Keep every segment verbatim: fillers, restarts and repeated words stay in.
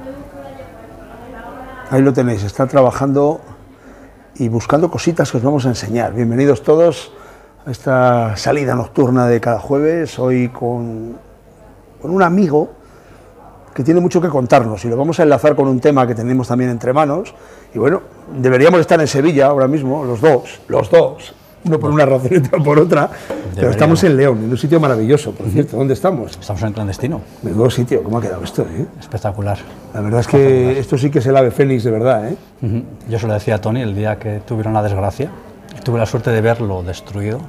Ahí lo tenéis, está trabajando y buscando cositas que os vamos a enseñar. Bienvenidos todos a esta salida nocturna de cada jueves, hoy con, con un amigo que tiene mucho que contarnos y lo vamos a enlazar con un tema que tenemos también entre manos. Y bueno, deberíamos estar en Sevilla ahora mismo, los dos, los dos, uno por una razón y otro por otra, pero estamos en León, en un sitio maravilloso, por cierto. ¿Dónde estamos? Estamos en Clandestino. Menudo sitio, ¿cómo ha quedado esto? ¿eh? Espectacular. La verdad es que esto sí que es el ave fénix de verdad, ¿eh? Uh-huh. Yo se lo decía a Tony el día que tuvieron la desgracia, tuve la suerte de verlo destruido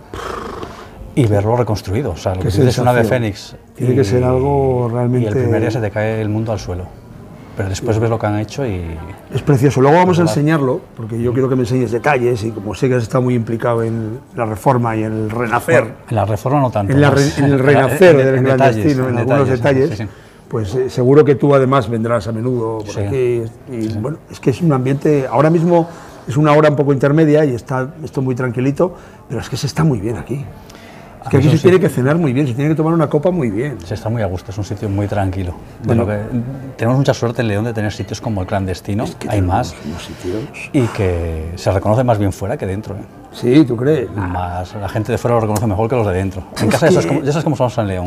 y verlo reconstruido. O sea, lo que es un ave fénix. Tiene y, que ser algo realmente... Y el primer día se te cae el mundo al suelo. Pero después sí. ves lo que han hecho y... Es precioso. Luego vamos a enseñarlo, porque yo quiero que me enseñes detalles, y como sé que has estado muy implicado en la reforma y en el renacer... Bueno, en la reforma no tanto. En, la re, en el renacer en, en, del clandestino, en, en algunos detalles, sí, sí. pues eh, seguro que tú además vendrás a menudo por sí. aquí. Y sí, sí. bueno, es que es un ambiente... Ahora mismo es una hora un poco intermedia y está esto muy tranquilito, pero es que se está muy bien aquí. Es que aquí se tiene que cenar muy bien, se tiene que tomar una copa muy bien. Se está muy a gusto, es un sitio muy tranquilo. Bueno, que tenemos mucha suerte en León de tener sitios como el Clandestino, es que hay más, sitios. Y que se reconoce más bien fuera que dentro. ¿eh? Sí, ¿tú crees? Más, la gente de fuera lo reconoce mejor que los de dentro. En es casa que... ya, sabes cómo, ya sabes cómo somos en León.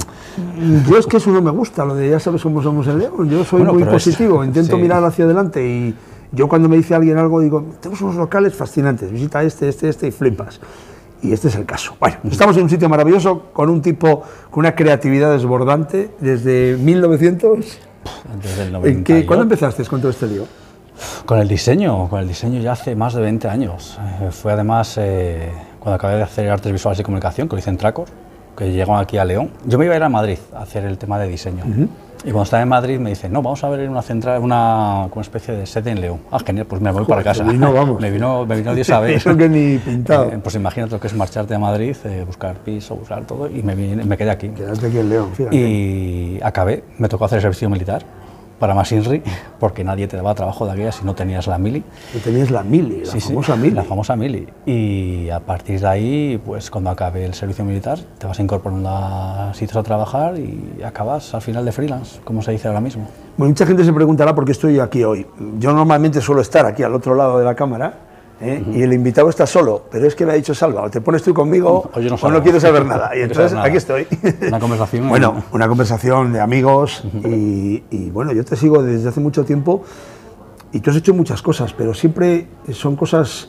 Yo es que eso no me gusta, lo de ya sabes cómo somos en León. Yo soy bueno, muy positivo, es, intento sí. mirar hacia adelante y yo cuando me dice alguien algo digo, tenemos unos locales fascinantes, visita este, este, este y flipas. Y este es el caso. Bueno, estamos en un sitio maravilloso con un tipo con una creatividad desbordante desde mil novecientos. Desde el noventa. ¿Qué, ¿Cuándo empezaste con todo este lío? Con el diseño, con el diseño ya hace más de veinte años. Eh, fue además eh, cuando acabé de hacer artes visuales y comunicación, que lo hice en Tracor, que llegó aquí a León. Yo me iba a ir a Madrid a hacer el tema de diseño. Uh-huh. Y cuando estaba en Madrid me dicen, no, vamos a ver una central, una, una especie de sede en León. Ah, genial, pues me voy Joder, para casa. Me vino, vamos. me vino, me vino Dios a ver. Eso que ni pintado. Eh, pues imagínate lo que es marcharte a Madrid, eh, buscar piso, buscar todo, y me, vine, me quedé aquí. Quedaste aquí en León, fíjate. Y acabé, me tocó hacer el servicio militar para más INRI, porque nadie te daba trabajo de aquella si no tenías la mili. ¿Y tenías la mili, la sí, famosa sí, mili? La famosa mili. Y a partir de ahí, pues cuando acabé el servicio militar, te vas incorporando a sitios a trabajar y acabas al final de freelance, como se dice ahora mismo. Bueno, mucha gente se preguntará por qué estoy aquí hoy. Yo normalmente suelo estar aquí al otro lado de la cámara, ¿eh? uh-huh. y el invitado está solo, pero es que me ha dicho Salva, o te pones tú conmigo no, no o no quiero saber nada. Y entonces nada. Aquí estoy. Una conversación. Bueno, en... una conversación de amigos uh-huh. y, y bueno, yo te sigo desde hace mucho tiempo y tú has hecho muchas cosas, pero siempre son cosas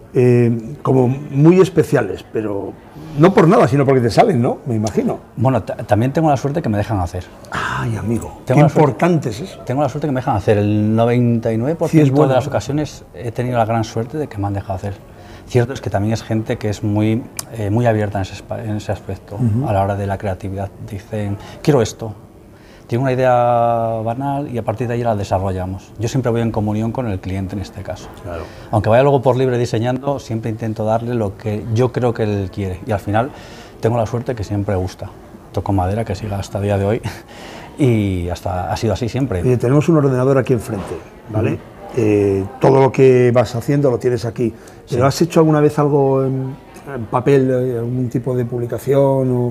eh, como muy especiales, pero no por nada, sino porque te salen, ¿no? Me imagino. Bueno, también tengo la suerte que me dejan hacer. Ay, amigo, tengo qué importante es eso. Tengo la suerte que me dejan hacer. El noventa y nueve por ciento sí, es bueno. de las ocasiones he tenido la gran suerte de que me han dejado hacer. Cierto es que también es gente que es muy, eh, muy abierta en ese, en ese aspecto. Uh-huh. A la hora de la creatividad dicen, quiero esto. Tengo una idea banal y a partir de ahí la desarrollamos. Yo siempre voy en comunión con el cliente en este caso. Claro. Aunque vaya luego por libre diseñando, siempre intento darle lo que yo creo que él quiere. Y al final tengo la suerte que siempre gusta. Toco madera, que siga hasta el día de hoy. Y hasta ha sido así siempre. Oye, tenemos un ordenador aquí enfrente, ¿vale? Uh-huh. eh, todo lo que vas haciendo lo tienes aquí. Sí. ¿Pero has hecho alguna vez algo en, en papel, algún tipo de publicación o...?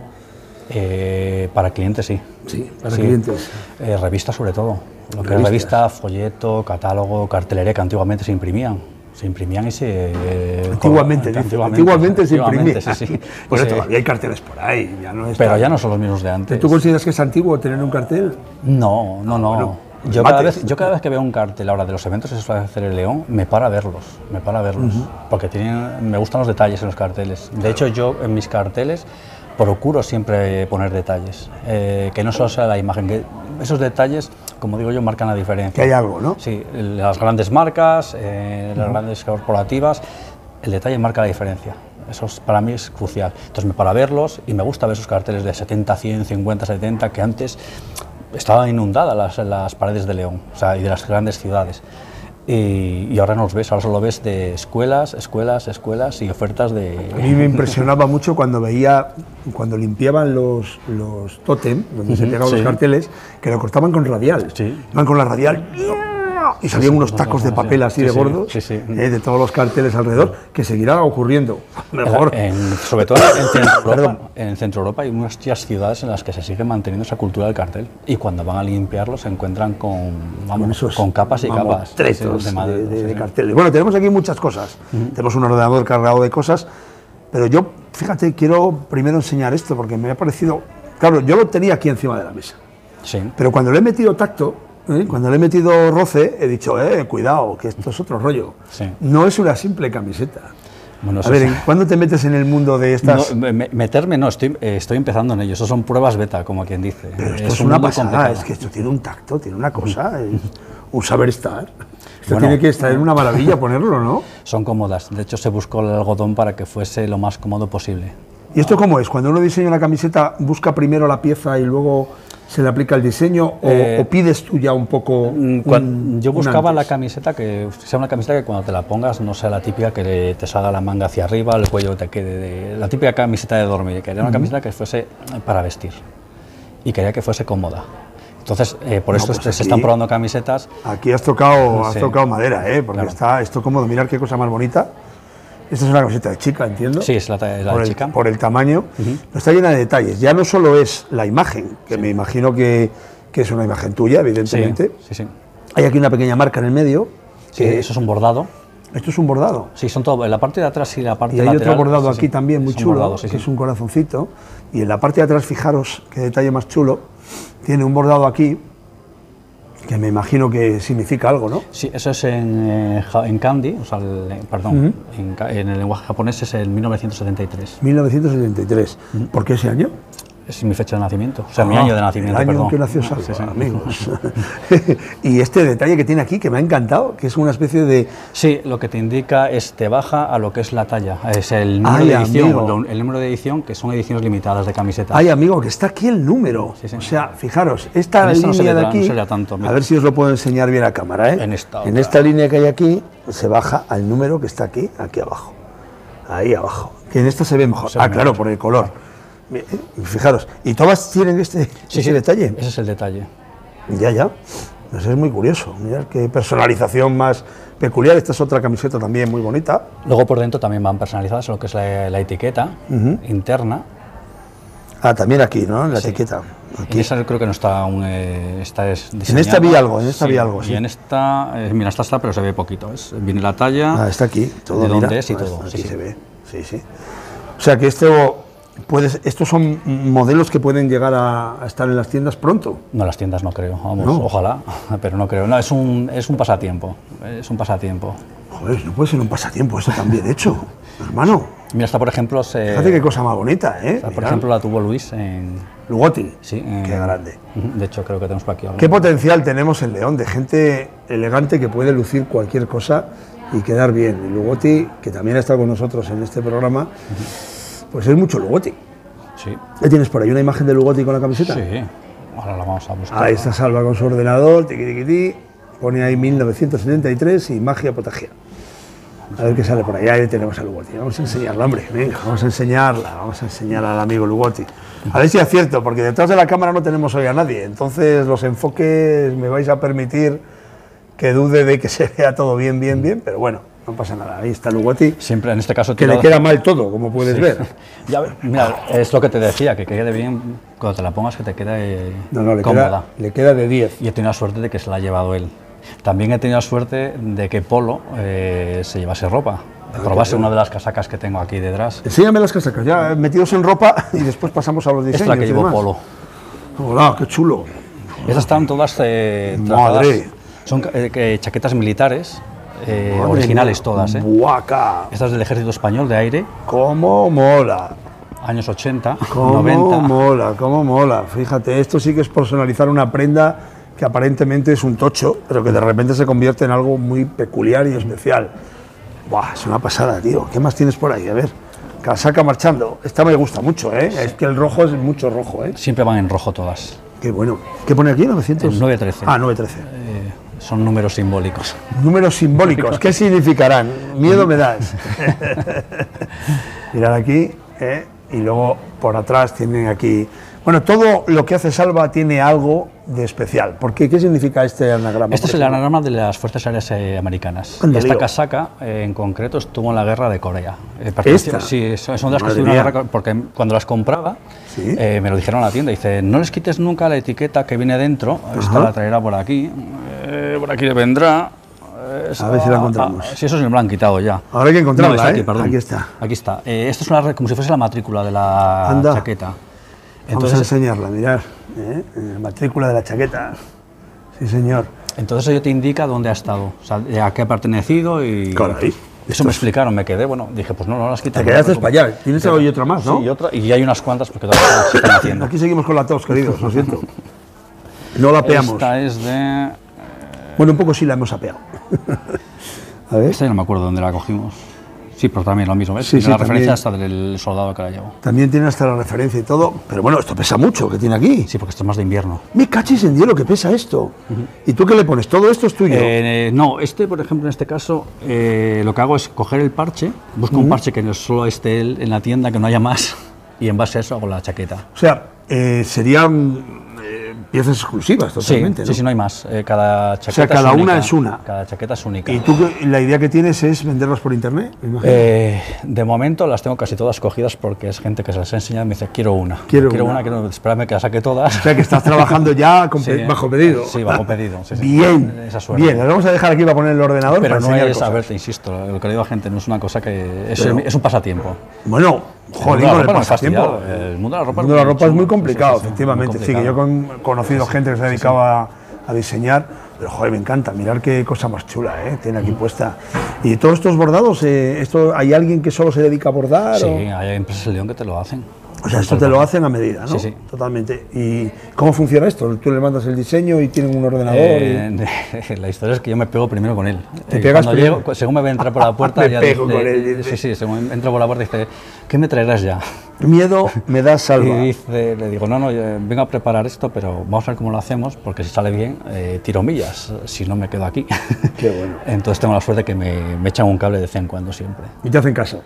Eh, para clientes sí. Sí, para sí. clientes. Eh, revistas sobre todo. Lo que es revista, folleto, catálogo, cartelería que antiguamente se imprimían. Se imprimían y se... Eh, antiguamente, con, antiguamente, antiguamente se imprimían. Sí, sí. Pues sí. Todavía hay carteles por ahí. Ya no Pero ya no son los mismos de antes. ¿Tú consideras que es antiguo tener un cartel? No, no, no. Bueno, yo, cada vez, yo cada vez que veo un cartel ahora de los eventos que se suele hacer en León, me para a verlos, me para a verlos. Uh-huh. Porque tienen, me gustan los detalles en los carteles. De hecho, yo en mis carteles procuro siempre poner detalles, eh, que no solo sea la imagen, que esos detalles, como digo yo, marcan la diferencia. Que hay algo, ¿no? Sí, las grandes marcas, eh, las uh-huh. grandes corporativas, el detalle marca la diferencia. Eso es, para mí es crucial. Entonces me para verlos y me gusta ver esos carteles de setenta, cien, cincuenta, setenta, que antes estaban inundadas las, las paredes de León, o sea, y de las grandes ciudades. Y, y ahora no los ves, ahora solo ves de escuelas, escuelas, escuelas y ofertas de... A mí me impresionaba mucho cuando veía, cuando limpiaban los, los tótem, donde uh-huh, se pegaban sí. los carteles, que lo cortaban con radial. Sí. Iban con la radial y salían unos tacos de papel así de gordos, sí, sí. Eh, de todos los carteles alrededor, que seguirá ocurriendo. Mejor. En, sobre todo en Centro Europa, en Centro Europa hay muchas ciudades en las que se sigue manteniendo esa cultura del cartel, y cuando van a limpiarlo se encuentran con, vamos, con, con capas y capas tretos de, de, de, de sí, carteles. Bueno, tenemos aquí muchas cosas. Uh-huh. Tenemos un ordenador cargado de cosas, pero yo, fíjate, quiero primero enseñar esto porque me ha parecido, claro, yo lo tenía aquí encima de la mesa, sí. Pero cuando le he metido tacto, ¿eh? Cuando le he metido roce, he dicho, eh, cuidado, que esto es otro rollo. Sí. No es una simple camiseta. Bueno, a ver, es... ¿cuándo te metes en el mundo de estas...? No, me, meterme no, estoy, eh, estoy empezando en ello, eso son pruebas beta, como quien dice. Pero esto es, es una pasada, es que esto tiene un tacto, tiene una cosa, es un saber estar. Esto bueno, tiene que estar en una maravilla ponerlo, ¿no? Son cómodas, de hecho se buscó el algodón para que fuese lo más cómodo posible. ¿Y esto cómo es? Cuando uno diseña una camiseta, ¿busca primero la pieza y luego se le aplica el diseño o, eh, o pides tú ya un poco? Un, cuando, yo buscaba la camiseta que sea una camiseta que cuando te la pongas no sea la típica que te salga la manga hacia arriba, el cuello te quede de, la típica camiseta de dormir, quería una uh-huh. camiseta que fuese para vestir y quería que fuese cómoda. Entonces, eh, por no, esto pues se aquí, están probando camisetas. Aquí has tocado, has sí, tocado madera, ¿eh? Porque claro. Está esto cómodo, mirad qué cosa más bonita. Esta es una camiseta de chica, entiendo. Sí, es la, la por de el, chica. Por el tamaño, uh-huh. Está llena de detalles. Ya no solo es la imagen, que sí. Me imagino que, que es una imagen tuya, evidentemente. Sí, sí, sí. Hay aquí una pequeña marca en el medio. Sí, que eso es un bordado. ¿Esto es un bordado? Sí, son todo, en la parte de atrás y la parte y hay lateral. Otro bordado sí, aquí sí. también muy es chulo, bordado, sí, que sí. es un corazoncito. Y en la parte de atrás, fijaros qué detalle más chulo. Tiene un bordado aquí, que me imagino que significa algo, ¿no? Sí, eso es en, eh, en kanji, o sea, el, perdón, uh-huh. en, en el lenguaje japonés es el mil novecientos setenta y tres. mil novecientos setenta y tres. Uh-huh. ¿Por qué ese año? Es mi fecha de nacimiento, o sea, ah, mi año de nacimiento, el año perdón. en que nació Salva, sí, sí. Amigos. Y este detalle que tiene aquí, que me ha encantado, que es una especie de... Sí, lo que te indica es, te baja a lo que es la talla, es el número Ay, de edición, amigo. el número de edición, que son ediciones limitadas de camisetas. Ay, amigo, que está aquí el número. Sí, sí. O sea, fijaros, esta línea no se de aquí, no tanto, a ver si os lo puedo enseñar bien a cámara, ¿eh? En esta, en esta línea que hay aquí, se baja al número que está aquí, aquí abajo. Ahí abajo. Que en esta se ve mejor. Se ah, ve claro, mejor. Por el color. Fijaros, ¿y todas tienen este, sí, este sí, detalle? Ese es el detalle. Ya, ya. Pues es muy curioso. Mirad qué personalización más peculiar. Esta es otra camiseta también muy bonita. Luego por dentro también van personalizadas lo que es la, la etiqueta uh-huh. interna. Ah, también aquí, ¿no? En la sí. etiqueta. Aquí. En esa creo que no está aún. Eh, esta es en esta vi algo, en esta sí, vi algo. Sí. Y en esta, eh, mira, esta está, pero se ve poquito. Es, viene la talla. Ah, está aquí. Todo, de mira, dónde es y ah, todo. Aquí sí, se sí. ve. Sí, sí. O sea que esto. Puedes, estos son modelos que pueden llegar a, a estar en las tiendas pronto. No, las tiendas no creo, vamos, no. Ojalá, pero no creo. No, es un, es un pasatiempo, es un pasatiempo. Joder, no puede ser un pasatiempo, eso también hecho, hermano. Mira, esta por ejemplo se... Fíjate qué cosa más bonita, ¿eh? Esta, por Mirad. ejemplo la tuvo Luis en... Lugotti. Sí. En... Qué grande. De hecho, creo que tenemos por aquí algo. Qué potencial tenemos en León, de gente elegante que puede lucir cualquier cosa y quedar bien. Y Lugotti, que también ha estado con nosotros en este programa... Uh-huh. Pues es mucho Lugotti. Sí. ¿Qué tienes por ahí? ¿Una imagen de Lugotti con la camiseta? Sí, ahora la vamos a buscar. Ahí está Salva con su ordenador, tiqui, tiqui, tiqui, pone ahí mil novecientos setenta y tres y magia potagia. A ver qué sale por ahí. Ahí tenemos a Lugotti. Vamos a enseñarla, hombre. Venga, vamos a enseñarla. Vamos a enseñar al amigo Lugotti. A ver si acierto, porque detrás de la cámara no tenemos hoy a nadie. Entonces los enfoques me vais a permitir que dude de que se vea todo bien, bien, bien, pero bueno. No pasa nada, ahí está Lugotti. Siempre en este caso... Que le queda mal todo, como puedes sí. ver. Ya, mira, es lo que te decía, que quede bien, cuando te la pongas que te quede no, no, le cómoda. Queda, le queda de diez. Y he tenido la suerte de que se la ha llevado él. También he tenido la suerte de que Polo eh, se llevase ropa. Ah, probase una de las casacas que tengo aquí detrás. Enséñame las casacas, ya metidos en ropa y después pasamos a los diseños. Esta es la que llevo Polo. Hola, qué chulo. Esas están todas eh, Madre. Son eh, chaquetas militares. Eh, originales todas, ¿eh? Buaca. Esta es del Ejército Español de Aire. ¡Cómo mola! Años ochenta, ¿Cómo noventa. mola, cómo mola! Fíjate, esto sí que es personalizar una prenda que aparentemente es un tocho, pero que de repente se convierte en algo muy peculiar y especial. ¡Buah! Es una pasada, tío. ¿Qué más tienes por ahí? A ver. Casaca marchando. Esta me gusta mucho, ¿eh? Sí. Es que el rojo es mucho rojo, ¿eh? Siempre van en rojo todas. Qué bueno. ¿Qué pone aquí? novecientos. nueve trece. Ah, nueve trece. Eh, Son números simbólicos. Números simbólicos, ¿qué significarán? Miedo me das. Mirad aquí, ¿eh? Y luego por atrás tienen aquí Bueno, todo lo que hace Salva tiene algo de especial. ¿Por qué? ¿Qué significa este anagrama? Este es el anagrama de las Fuerzas Aéreas eh, Americanas. Anda, Esta lío. casaca, eh, en concreto, estuvo en la guerra de Corea. Eh, ¿Esta? Sí, son son de las que Madre estuvieron en la mía. guerra, porque cuando las compraba, Sí. eh, me lo dijeron a la tienda. Dice, no les quites nunca la etiqueta que viene dentro. Esta Ajá. la traerá por aquí. Eh, por aquí le vendrá. Eh, A ver si la ah, encontramos. ah, sí, eso sí me lo han quitado ya. Ahora hay que encontrarla, No, está ¿eh? aquí, perdón. Aquí está. Aquí está. Eh, esto es una, re- como si fuese la matrícula de la Anda. chaqueta. Vamos a Entonces, enseñarla, mirad. ¿eh? La matrícula de la chaqueta. Sí, señor. entonces ello te indica dónde ha estado, o sea, a qué ha pertenecido y... Caray. Eso me explicaron, me quedé, bueno, dije, pues no, no las quitas. Te quedaste para allá. Tienes Pero- hoy otra más, ¿no? Sí, y, otra, y hay unas cuantas porque todavía se están haciendo. Aquí seguimos con la tos, queridos, lo siento. No la apeamos. Esta es de... Bueno, un poco sí la hemos apeado. A ver. Esta ya no me acuerdo dónde la cogimos. Sí, pero también lo mismo, ¿ves? Sí, Tiene sí, la referencia también. hasta del soldado que la llevó. También tiene hasta la referencia y todo. Pero bueno, esto pesa mucho, que tiene aquí. Sí, porque esto es más de invierno. Me cachis en Dios lo que pesa esto. ¿Y tú qué le pones? Todo esto es tuyo. Eh, no, este, por ejemplo, en este caso, eh, lo que hago es coger el parche, busco un parche que no solo esté él en la tienda, que no haya más, y en base a eso hago la chaqueta. O sea, eh, serían eh, piezas exclusivas totalmente, sí, ¿no? sí, sí, no hay más. Eh, cada chaqueta sea, cada es una única. es una. Cada chaqueta es única. ¿Y tú qué- la idea que tienes es venderlas por internet? Me imagino. Eh, de momento las tengo casi todas cogidas porque es gente que se las he enseñado y me dice, quiero una. Quiero quiero una. una, quiero, espérame que las saque todas. O sea, que estás trabajando ya con pe- Sí, bajo pedido. Sí, bajo pedido. Sí, sí. Bien, Esa suerte. bien. Las vamos a dejar aquí para poner el ordenador Pero para no enseñar es, a cosas. ver, te insisto, lo que le digo a gente no es una cosa que... Es, Pero- es un pasatiempo. Bueno, joder, El mundo de la con el ropa no es pasatiempo. fastidiado, el mundo de la ropa El mundo de la ropa es muy chungo. complicado, Sí, sí, sí, efectivamente. muy Sí, que yo complicado. he conocido gente que se dedicaba a, a diseñar, pero joder, me encanta. Mirar qué cosa más chula, ¿eh? Tiene aquí puesta. Y todos estos bordados, eh, esto, ¿hay alguien que solo se dedica a bordar? Sí, o? hay empresas en León que te lo hacen. O sea, esto te lo hacen a medida, ¿no? Sí, sí. Totalmente. ¿Y cómo funciona esto? Tú le mandas el diseño y tienen un ordenador. Eh, la historia es que yo me pego primero con él. ¿Te Eh, pegas cuando primero? llego, según me ve entrar por la puerta, Me ya pego dice- con él, eh, dice. Sí, sí, según entro por la puerta dice, ¿qué me traerás ya? y miedo me da Salva. Y dice, le digo, no, no, yo vengo a preparar esto, pero vamos a ver cómo lo hacemos, porque si sale bien, eh, tiro millas, si no me quedo aquí. Qué bueno. Entonces tengo la suerte que me, me echan un cable de vez en cuando siempre. Y te hacen caso.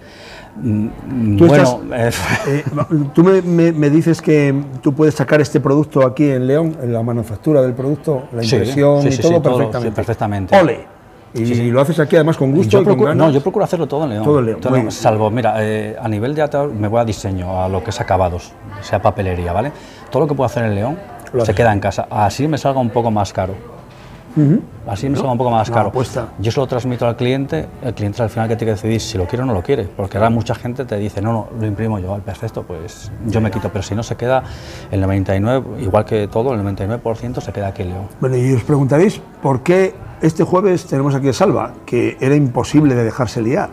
Mm, Tú bueno, eh, Eh, tú me, me- me dices que tú puedes sacar este producto aquí en León, en la manufactura del producto, la Sí, impresión sí, y sí, todo sí, todo, perfectamente. sí, perfectamente. ¡Ole! Y Sí, sí. lo haces aquí además con gusto yo y con procuro, ganas. no, yo procuro hacerlo todo en León. Todo en León, muy bien. Salvo, mira, eh, a nivel de arte me voy a diseño, a lo que es acabados, sea papelería, ¿vale? Todo lo que puedo hacer en León Lo se haces. queda en casa. Así me salga un poco más caro. Ujú. Así me salga un poco más Una caro. apuesta. Yo se lo transmito al cliente, el cliente al final que tiene que decidir si lo quiere o no lo quiere, porque ahora mucha gente te dice, no, no, lo imprimo yo, al perfecto, pues yo me quito, pero si no se queda el noventa y nueve, igual que todo, el noventa y nueve por ciento se queda aquí en León. Bueno, y os preguntaréis por qué este jueves tenemos aquí a Salva, que era imposible de dejarse liar.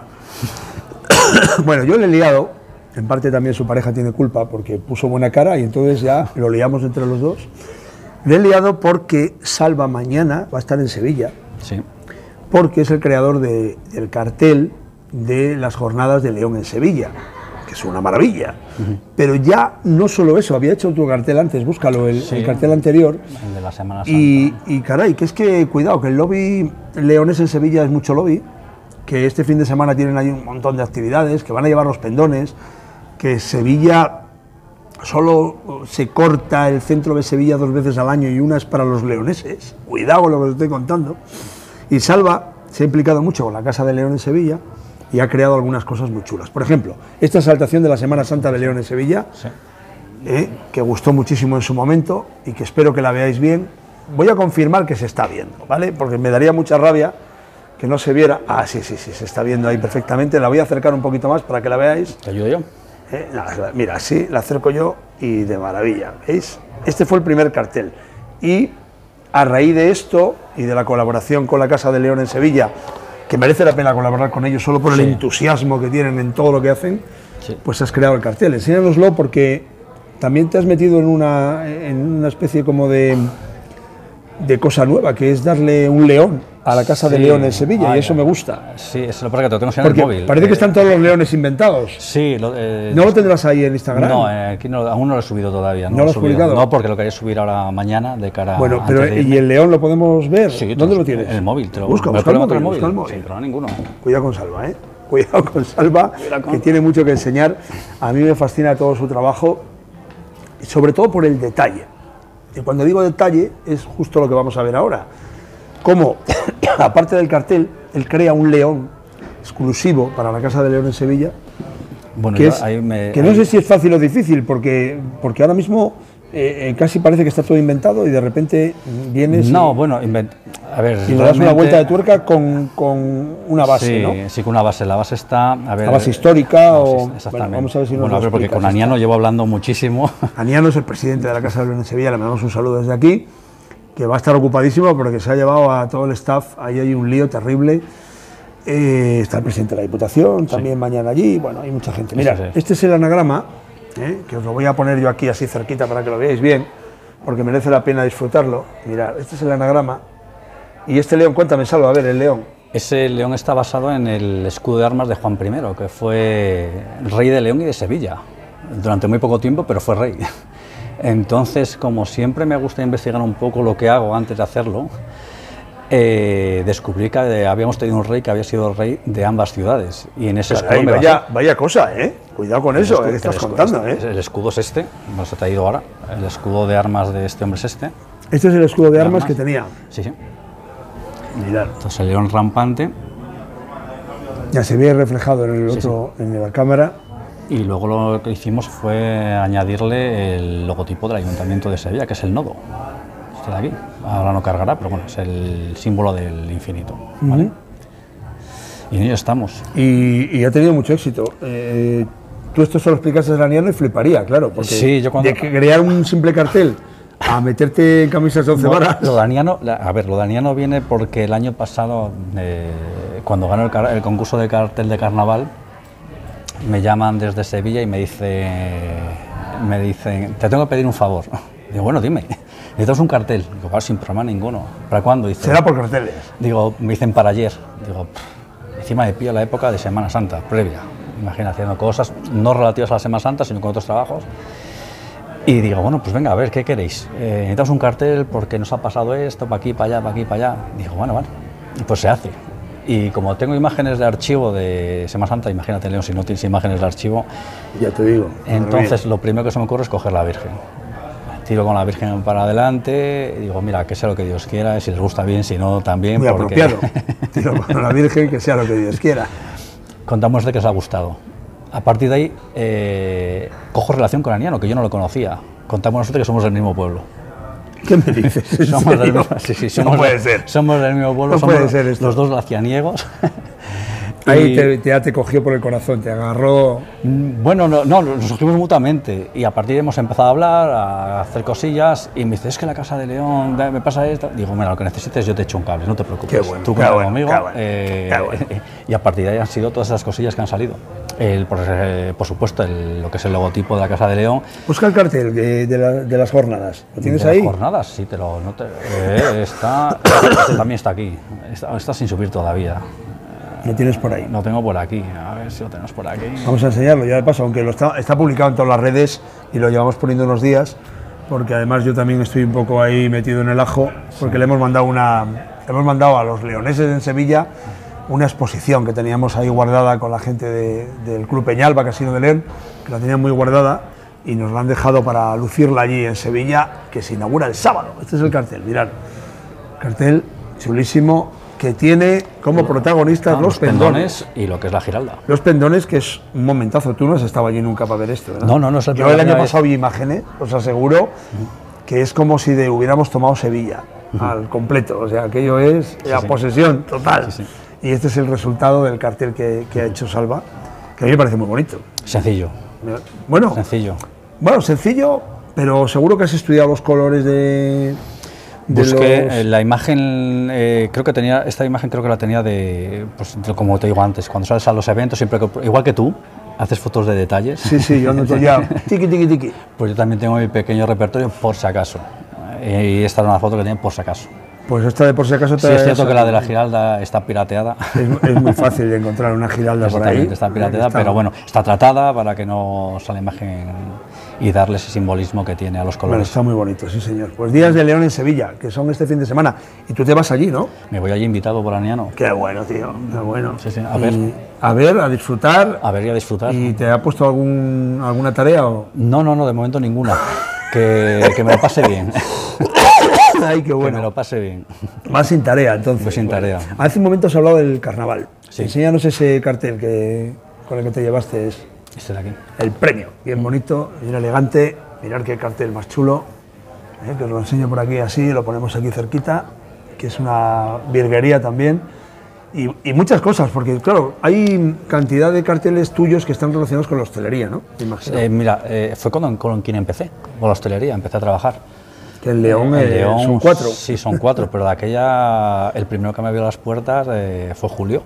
Bueno, yo le he liado, en parte también su pareja tiene culpa porque puso buena cara y entonces ya lo liamos entre los dos. Le he liado porque Salva mañana va a estar en Sevilla, Sí. porque es el creador de- del cartel de las jornadas de León en Sevilla, que es una maravilla. Pero ya no solo eso, había hecho otro cartel antes, búscalo, el, Sí. el cartel anterior. El de la Semana Santa. Y, y caray, que es que cuidado, que el lobby leonés en Sevilla es mucho lobby, que este fin de semana tienen ahí un montón de actividades, que van a llevar los pendones, que Sevilla solo se corta el centro de Sevilla dos veces al año y una es para los leoneses. Cuidado con lo que os estoy contando. Y Salva se ha implicado mucho con la Casa de León en Sevilla y ha creado algunas cosas muy chulas. Por ejemplo, esta exaltación de la Semana Santa de León en Sevilla, Sí. eh, que gustó muchísimo en su momento y que espero que la veáis bien. Voy a confirmar que se está viendo, ¿vale? Porque me daría mucha rabia que no se viera. Ah, sí, sí, sí, se está viendo ahí perfectamente. La voy a acercar un poquito más para que la veáis. ¿Te ayudo yo? Eh, nada, mira, así la acerco yo y de maravilla, ¿veis? Este fue el primer cartel. Y a raíz de esto y de la colaboración con la Casa de León en Sevilla, que merece la pena colaborar con ellos solo por el Sí. entusiasmo que tienen en todo lo que hacen, Sí. pues has creado el cartel. Enséñanoslo porque también te has metido en una, en una especie como de, de cosa nueva, que es darle un león a la Casa de Sí. León en Sevilla, Ah, y eso ya. me gusta. Sí, eso es lo que pasa, que te lo tengo que enseñar en Porque el móvil. parece Eh, que están todos los leones inventados. Sí, lo, eh, ¿No lo tendrás ahí en Instagram? No, eh, aquí no, aún no lo he subido todavía. ¿No lo lo he has subido. publicado? No, porque lo quería subir ahora mañana de cara Bueno, a. pero antes de ¿y irme. el león lo podemos ver? Sí, ¿Dónde te- lo tienes? En el móvil. Te lo, busca, ¿me busca el pongo otro móvil, busca el Sin móvil. problema ninguno. Cuidado con Salva, ¿eh? Cuidado con Salva, Cuidado con- que tiene mucho que enseñar. A mí me fascina todo su trabajo sobre todo por el detalle. Y cuando digo detalle, es justo lo que vamos a ver ahora. Cómo, aparte del cartel, él crea un león exclusivo para la Casa de León en Sevilla, bueno, que, yo, es, ahí me, que ahí... no sé si es fácil o difícil, porque, porque ahora mismo eh, eh, casi parece que está todo inventado y de repente vienes no, y, bueno, invent... a ver, y le das una vuelta de tuerca con, con una base, sí, ¿no? Sí, con una base. La base está... A ver, la base histórica no, o... sí, exactamente. Bueno, vamos a ver si nos bueno, lo a ver, porque explicas, con Aniano está. llevo hablando muchísimo. Aniano es el presidente de la Casa de León en Sevilla, le mandamos un saludo desde aquí, que va a estar ocupadísimo porque se ha llevado a todo el staff, ahí hay un lío terrible. Eh, está el presidente de la Diputación, también sí. Mañana allí, bueno, hay mucha gente. Mira, sí, sí. Este es el anagrama, eh, que os lo voy a poner yo aquí así cerquita para que lo veáis bien, porque merece la pena disfrutarlo. Mirad, este es el anagrama, y este león, cuéntame, Salva, a ver, el león. Ese león está basado en el escudo de armas de Juan primero, que fue rey de León y de Sevilla, durante muy poco tiempo, pero fue rey. Entonces, como siempre me gusta investigar un poco lo que hago antes de hacerlo, eh, descubrí que habíamos tenido un rey que había sido rey de ambas ciudades. Y en ese Caray, escudo me vaya, vaya cosa, ¿eh? Cuidado con el eso, escudo, ¿eh? ¿Qué estás escudo, contando? Este, ¿eh? El escudo es este, nos ha traído ahora. El escudo de armas de este hombre es este. Este es el escudo de, de armas, armas que tenía. Sí, sí. Mirad. Entonces el león rampante. Ya se ve reflejado en el otro, sí, sí. en la cámara. Y luego lo que hicimos fue añadirle el logotipo del Ayuntamiento de Sevilla, que es el nodo. Este de aquí. Ahora no cargará, pero bueno, es el símbolo del infinito. ¿Vale? Uh-huh. Y en ello estamos. Y, y ha tenido mucho éxito. Eh, tú esto se lo explicas a Aniano y fliparía, claro, porque sí, yo cuando... de que crear un simple cartel a meterte en camisas de once no, varas. Lo de Aniano, a ver, lo de Aniano viene porque el año pasado, eh, cuando ganó el, el concurso de cartel de carnaval, me llaman desde Sevilla y me dice, me dicen, te tengo que pedir un favor. Digo, bueno, dime, necesitas un cartel. Digo, bueno, sin problema ninguno. ¿Para cuándo? Dice, ¿será por carteles? Digo, me dicen para ayer. Digo, encima de pie la época de Semana Santa, previa. Imagina, haciendo cosas no relativas a la Semana Santa, sino con otros trabajos. Y digo, bueno, pues venga, a ver, ¿qué queréis? Eh, necesitamos un cartel porque nos ha pasado esto, para aquí, para allá, para aquí, para allá. Digo, bueno, vale. Y pues se hace. Y como tengo imágenes de archivo de Semana Santa, imagínate, León, si no tienes imágenes de archivo... Ya te digo. Entonces, lo primero que se me ocurre es coger la Virgen. Tiro con la Virgen para adelante y digo, mira, que sea lo que Dios quiera, si les gusta bien, si no, también. Muy porque... apropiado. Tiro con la Virgen, que sea lo que Dios quiera. Contamos de que os ha gustado. A partir de ahí, eh, cojo relación con Aniano, que yo no lo conocía. Contamos nosotros que somos del mismo pueblo. ¿Qué me dices? Somos del, sí, sí, somos no puede de, ser. Somos del mismo pueblo, no somos puede ser esto. Los dos lacianiegos. Ahí te, te, te cogió por el corazón, te agarró... Bueno, no, no, nos cogimos mutuamente y a partir de ahí hemos empezado a hablar, a hacer cosillas y me dice, es que la Casa de León, me pasa esto. Digo, mira, lo que necesites yo te echo un cable, no te preocupes. Qué bueno, tú qué cuenta bueno, conmigo. Qué bueno, eh, qué bueno. Y a partir de ahí han sido todas esas cosillas que han salido. El, por, eh, por supuesto, el, lo que es el logotipo de la Casa de León. Busca el cartel de, de, la, de las jornadas. ¿Lo tienes de ahí? Las jornadas, sí, te lo... No te, eh, está, este también está aquí, está, está sin subir todavía. Lo tienes por ahí. Lo tengo por aquí, a ver si lo tenemos por aquí. Vamos a enseñarlo ya de paso, aunque lo está, está publicado en todas las redes y lo llevamos poniendo unos días, porque además yo también estoy un poco ahí metido en el ajo, porque sí. le hemos mandado una, le hemos mandado a los leoneses en Sevilla una exposición que teníamos ahí guardada con la gente de, del Club Peñalba, Casino de León, que la tenían muy guardada y nos la han dejado para lucirla allí en Sevilla, que se inaugura el sábado. Este es el cartel, mirad, cartel chulísimo, que tiene como protagonistas ah, los, los pendones, pendones y lo que es la Giralda. Los pendones, que es un momentazo. Tú no has estado allí nunca para ver esto, ¿verdad? No, no, no es el Yo el año pasado vi imágenes, os aseguro, uh-huh. que es como si de hubiéramos tomado Sevilla uh-huh. al completo. O sea, aquello es sí, la sí. posesión total. Sí, sí. Y este es el resultado del cartel que, que ha hecho Salva, que a mí me parece muy bonito. Sencillo. Bueno, sencillo. Bueno, sencillo, pero seguro que has estudiado los colores de... Busqué los... la imagen, eh, creo que tenía, esta imagen creo que la tenía de, pues como te digo antes, cuando sales a los eventos, siempre que, igual que tú, haces fotos de detalles. Sí, sí, yo ando ya, tiqui, tiqui, tiqui. Pues yo también tengo mi pequeño repertorio por si acaso, y esta era una foto que tenía por si acaso. Pues esta de por si acaso... Sí, es cierto que la de la Giralda está pirateada. Es, es muy fácil de encontrar una Giralda por ahí. Está pirateada, está, pero bueno, está tratada para que no salga imagen... y darle ese simbolismo que tiene a los Bueno, colores. está muy bonito, sí señor. Pues Días de León en Sevilla, que son este fin de semana. Y tú te vas allí, ¿no? Me voy allí invitado por Aniano. Qué bueno, tío, qué bueno. Sí, sí, a Y ver. a ver, a disfrutar. A ver y a disfrutar. ¿Y te ha puesto algún, alguna tarea o...? No, no, no, de momento ninguna. Que, que me lo pase bien. Ay, qué Que me bueno. lo pase bien. Más sin tarea, entonces. Pues sin tarea. Hace un momento has hablado del carnaval. Sí. Enséñanos ese cartel que, con el que te llevaste. Es Este de aquí. el premio. Bien bonito, bien elegante. Mirad qué cartel más chulo. eh, que os lo enseño por aquí así, lo ponemos aquí cerquita. Que es una virguería también. Y, y muchas cosas, porque claro, hay cantidad de carteles tuyos que están relacionados con la hostelería, ¿no? Me imagino. Eh, mira, eh, fue con, con quien empecé, con la hostelería, empecé a trabajar. que en León, En eh, León, son cuatro. Sí, son cuatro, pero de aquella, el primero que me abrió las puertas eh, fue Julio,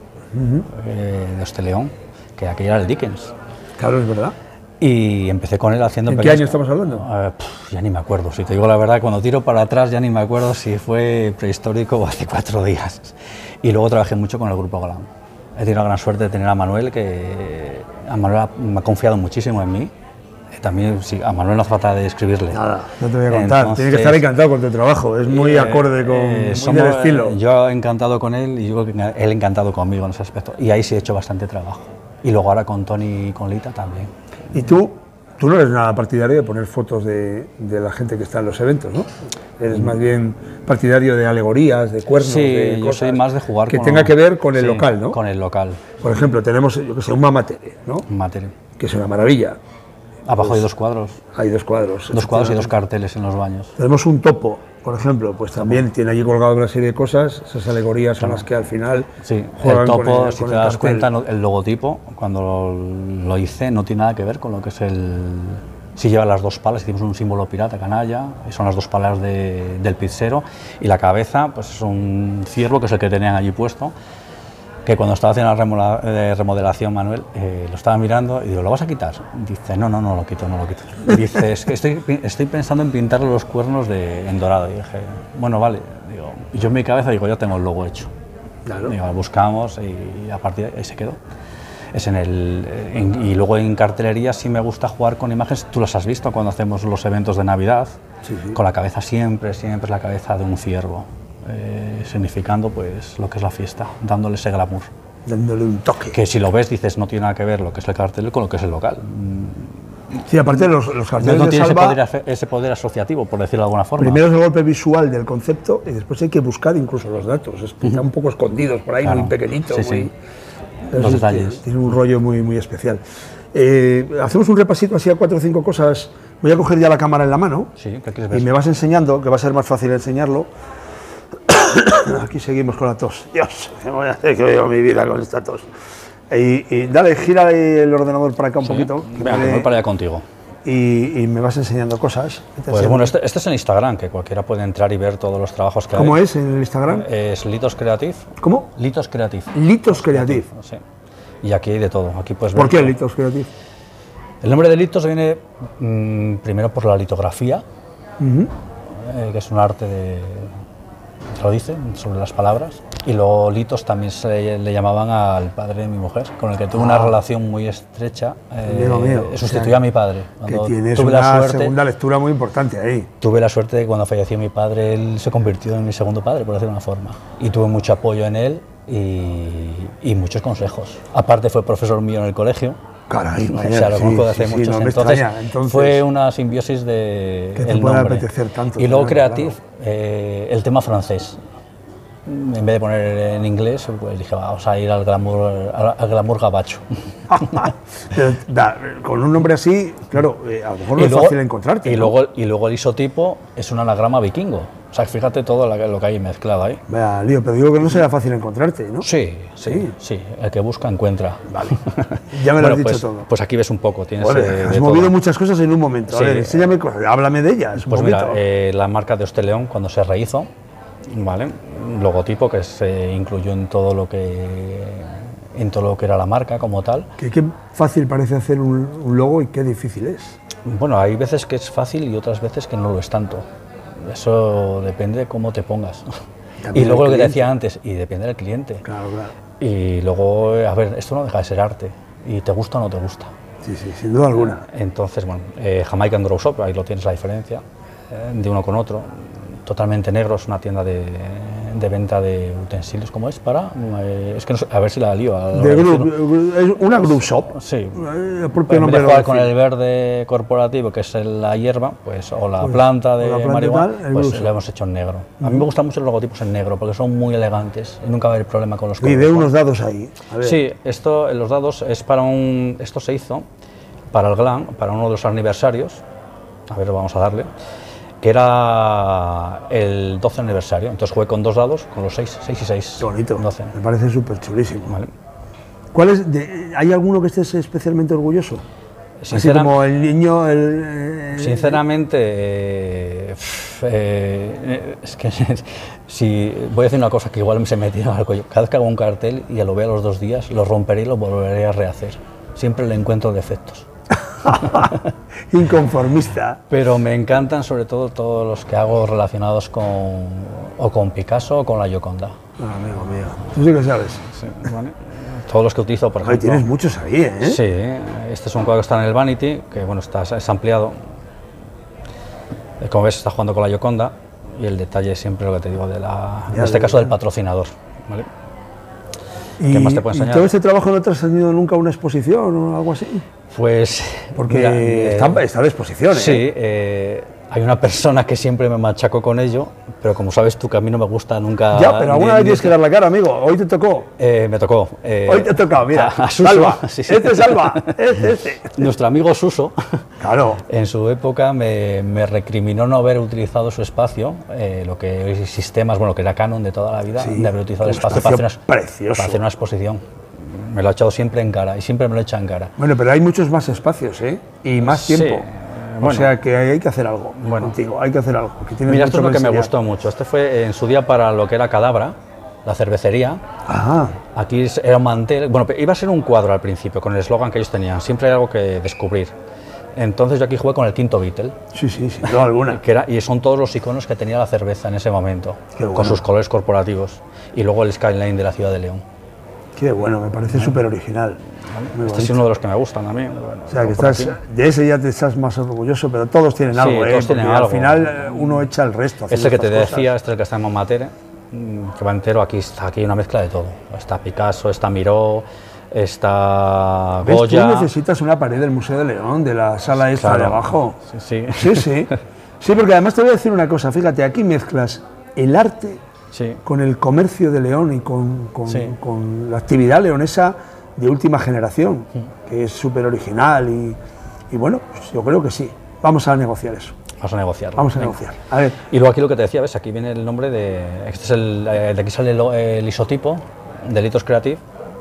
eh, de Hosteleón, que aquella era el Dickens. Claro, es verdad. Y empecé con él haciendo... ¿En qué pequeños- año estamos hablando? Eh, pf, ya ni me acuerdo, si te digo la verdad, cuando tiro para atrás ya ni me acuerdo si fue prehistórico o hace cuatro días. Y luego trabajé mucho con el Grupo Galán. He tenido la gran suerte de tener a Manuel, que a Manuel ha- me ha confiado muchísimo en mí. Eh, También, sí, a Manuel no hace falta de escribirle. Nada, no te voy a contar. Entonces, Tienes que estar encantado con tu trabajo. Es muy eh, acorde con eh, muy somos, del estilo. Yo encantado con él y yo creo que él encantado conmigo en ese aspecto. Y ahí sí he hecho bastante trabajo. Y luego ahora con Tony y con Lita también. Y tú, tú no eres nada partidario de poner fotos de, de la gente que está en los eventos, ¿no? Eres más bien partidario de alegorías, de cuernos, Sí, de yo cosas soy más de jugar que con... tenga que ver con el sí, local, ¿no? Con el local, Por ejemplo, tenemos, yo que sé, un mamatere, ¿no? materia. Que es una maravilla. Abajo hay dos cuadros, Hay dos cuadros. dos cuadros y dos carteles en los baños. Tenemos un topo, por ejemplo, pues también tiene allí colgado una serie de cosas. Esas alegorías son las que al final Sí, juegan el con topo, el- si con te el das cartel. cuenta, no- el logotipo, cuando lo, lo hice, no tiene nada que ver con lo que es el... Sí lleva las dos palas, hicimos un símbolo pirata, canalla, y son las dos palas de- del pizzero, y la cabeza, pues es un ciervo, que es el que tenían allí puesto, que cuando estaba haciendo la remola- eh, remodelación, Manuel, eh, lo estaba mirando y digo, ¿lo vas a quitar? Dice, no, no, no lo quito, no lo quito. Y dice, es que estoy, pi- estoy pensando en pintarle los cuernos de, en dorado. Y dije, bueno, vale. Digo, y yo en mi cabeza digo, ya tengo el logo hecho. Claro. Digo, buscamos y a partir de ahí se quedó. Es en el, en- y luego en cartelería sí me gusta jugar con imágenes, tú las has visto cuando hacemos los eventos de Navidad, Sí, sí. con la cabeza siempre, siempre es la cabeza de un ciervo, eh, significando pues lo que es la fiesta, dándole ese glamour. Dándole un toque. Que si lo ves dices no tiene nada que ver lo que es el cartel con lo que es el local. Sí, aparte los, los No, carteles no de tiene ese Salva, poder, afe- ese poder asociativo, por decirlo de alguna forma. primero es el golpe visual del concepto y después hay que buscar incluso los datos. Es que están un poco escondidos por ahí, Claro. muy pequeñitos. Sí, sí. muy- Los Eso detalles. Tiene, tiene un rollo muy, muy especial. Eh, hacemos un repasito así a cuatro o cinco cosas. Voy a coger ya la cámara en la mano Sí, ¿qué quieres y ver? me vas enseñando, que va a ser más fácil enseñarlo. Aquí seguimos con la tos. Dios, ¿qué voy a hacer que veo mi vida con esta tos? Y, y dale, gira el ordenador para acá un Sí. poquito que Venga, me dé- voy para allá contigo. y, y me vas enseñando cosas. Pues bueno, este, este es el Instagram, que cualquiera puede entrar y ver todos los trabajos que ¿Cómo hay. es en el Instagram? Es Litos Creative. ¿Cómo? Litos Creative. Litos Creative. Sí. Y aquí hay de todo. Aquí puedes ¿Por ver qué todo. Litos Creative? El nombre de Litos viene mm, primero por la litografía, Ujú. eh, que es un arte de, te lo dice, sobre las palabras. Y luego Litos también se le, le llamaban al padre de mi mujer, con el que tuve una Ah. relación muy estrecha. Eh, Amigo mío, o sustituí sea, a mi padre. Que Cuando tienes tuve una la suerte, segunda lectura muy importante ahí. Tuve la suerte de que cuando falleció mi padre, él se convirtió en mi segundo padre, por decirlo de una forma. Y tuve mucho apoyo en él y, y muchos consejos. Aparte fue profesor mío en el colegio. Caray, O vaya, sea, lo sí, conozco de sí, hace sí, muchos. no me entonces, extraña. Entonces, fue una simbiosis de Que te el puede nombre. apetecer tanto Y luego tenerlo, Creative, eh, el tema francés. En vez de poner en inglés, pues dije, vamos a ir al glamour, al, al glamour gabacho. Pero, da, con un nombre así, claro, eh, a lo mejor no es fácil encontrarte. y, ¿no? luego, y luego el isotipo es un anagrama vikingo. O sea, fíjate todo lo que, lo que hay mezclado ahí. Vaya, lío, pero digo que no será fácil encontrarte, ¿no? Sí, sí, sí, el que busca encuentra. Vale. Ya me lo Bueno, has dicho pues, todo. Pues aquí ves un poco, tienes Joder, eh, has de movido todo. muchas cosas en un momento. A Sí. ver, enséñame cosas, háblame de ellas. Un Pues poquito. mira, eh, la marca de Hosteleón cuando se rehizo, ¿vale? Un logotipo que se incluyó en todo lo que en todo lo que era la marca como tal. Que qué fácil parece hacer un, un logo y qué difícil es. Bueno, hay veces que es fácil y otras veces que no lo es tanto. Eso depende de cómo te pongas. También Y luego del lo que te cliente. decía antes, y depende del cliente. Claro, claro. Y luego, a ver, esto no deja de ser arte. Y te gusta o no te gusta. Sí, sí, sin duda alguna. Entonces, bueno, eh, Jamaican Grow Shop, ahí lo tienes la diferencia eh, de uno con otro. Totalmente negro, es una tienda de, de venta de utensilios, ¿cómo es? Para, eh, es que no sé, a ver si la lío. De group, es una group shop. Sí. El Pues propio en vez nombre de lo jugar dice. con el verde corporativo, que es el- la hierba, pues, o la Pues, planta de o la planta y marihuana, tal, el pues group lo hemos hecho en negro. A mí me gustan mucho los logotipos en negro, porque son muy elegantes y nunca va a haber problema con los Y colores. ve unos dados ahí. A ver. Sí, esto, los dados es para un, esto se hizo para el GLAM, para uno de los aniversarios, a ver, vamos a darle, que era el doce aniversario, entonces jugué con dos dados, con los seis, seis y seis. Qué bonito. doce. Me parece súper chulísimo. Vale. ¿Cuál es de- ¿Hay alguno que estés especialmente orgulloso? Así Sincera- como el niño, el... eh, Sinceramente, eh, pf, eh, es que si voy a decir una cosa que igual se me tira al cuello. Cada vez que hago un cartel y lo veo a los dos días, lo romperé y lo volveré a rehacer. Siempre le encuentro defectos. inconformista. Pero me encantan sobre todo todos los que hago relacionados con o con Picasso o con la Gioconda. Ah, amigo mío, tú sí que sabes. Sí, ¿vale? Todos los que utilizo, por Ahí ejemplo. tienes muchos ahí, ¿eh? Sí, este es un cuadro que está en el Vanity, que bueno, está es ampliado. Eh, Como ves, está jugando con la Gioconda y el detalle es siempre lo que te digo, de la, en Ya, este ya, caso ya. del patrocinador. ¿Vale? Y, ¿Qué más te puedo enseñar? ¿Y todo este trabajo no te has tenido nunca una exposición o algo así? Pues. Porque mira, eh, está, está de exposición, ¿eh? Sí, eh, hay una persona que siempre me machaco con ello, pero como sabes tú que a mí no me gusta nunca. Ya, pero alguna ni- vez ni- tienes que dar la cara, amigo. Hoy te tocó. Eh, me tocó. eh, Hoy te ha tocado, mira. a- a Suso. Salva. Sí, sí. Este salva. Este, este. Nuestro amigo Suso. Claro. En su época me, me recriminó no haber utilizado su espacio, eh, lo que hoy sistemas, bueno, que era Canon de toda la vida, Sí, de haber utilizado el un espacio, para, espacio hacer una, precioso. para hacer una exposición. Me lo ha echado siempre en cara y siempre me lo echa en cara. Bueno, pero hay muchos más espacios, ¿eh? Y más Sí, tiempo. eh, O bueno. sea que hay que hacer algo Bueno. contigo, hay que hacer algo. Que tienes Mira, esto es mucho lo que me enseñar. gustó mucho. Este fue en su día para lo que era Cadabra, la cervecería. Ah, Aquí es- era un mantel, bueno, iba a ser un cuadro al principio, con el eslogan que ellos tenían, siempre hay algo que descubrir. Entonces yo aquí jugué con el quinto Beatle, sí, sí, sin duda alguna. que era, y son todos los iconos que tenía la cerveza en ese momento, Qué bueno. con sus colores corporativos, y luego el skyline de la ciudad de León. Qué bueno, me parece súper original. Muy Este es bonito. uno de los que me gustan a mí. Bueno, O sea, que por estás, aquí. de ese ya te estás más orgulloso, pero todos tienen Sí, algo, ¿eh? todos tienen Porque algo. al final eh, uno echa el resto. Este haciendo que te estas cosas. decía, este es el que está en Montmatere, mm, que va entero, aquí está aquí hay una mezcla de todo. Está Picasso, está Miró, está ¿Ves? Tú Goya. necesitas una pared del Museo de León, de la sala esta Claro. de abajo. Sí, sí. Sí, sí. Sí, porque además te voy a decir una cosa, fíjate, aquí mezclas el arte Sí. con el comercio de León y con, con- Sí. con la actividad leonesa de última generación, que es súper original y, y bueno, pues yo creo que sí. Vamos a negociar eso, Vamos a negociar. vamos a negociar. A ver, Y luego aquí lo que te decía, ves, aquí viene el nombre de. Este es el. eh, De aquí sale el, el isotipo de Litos Creative,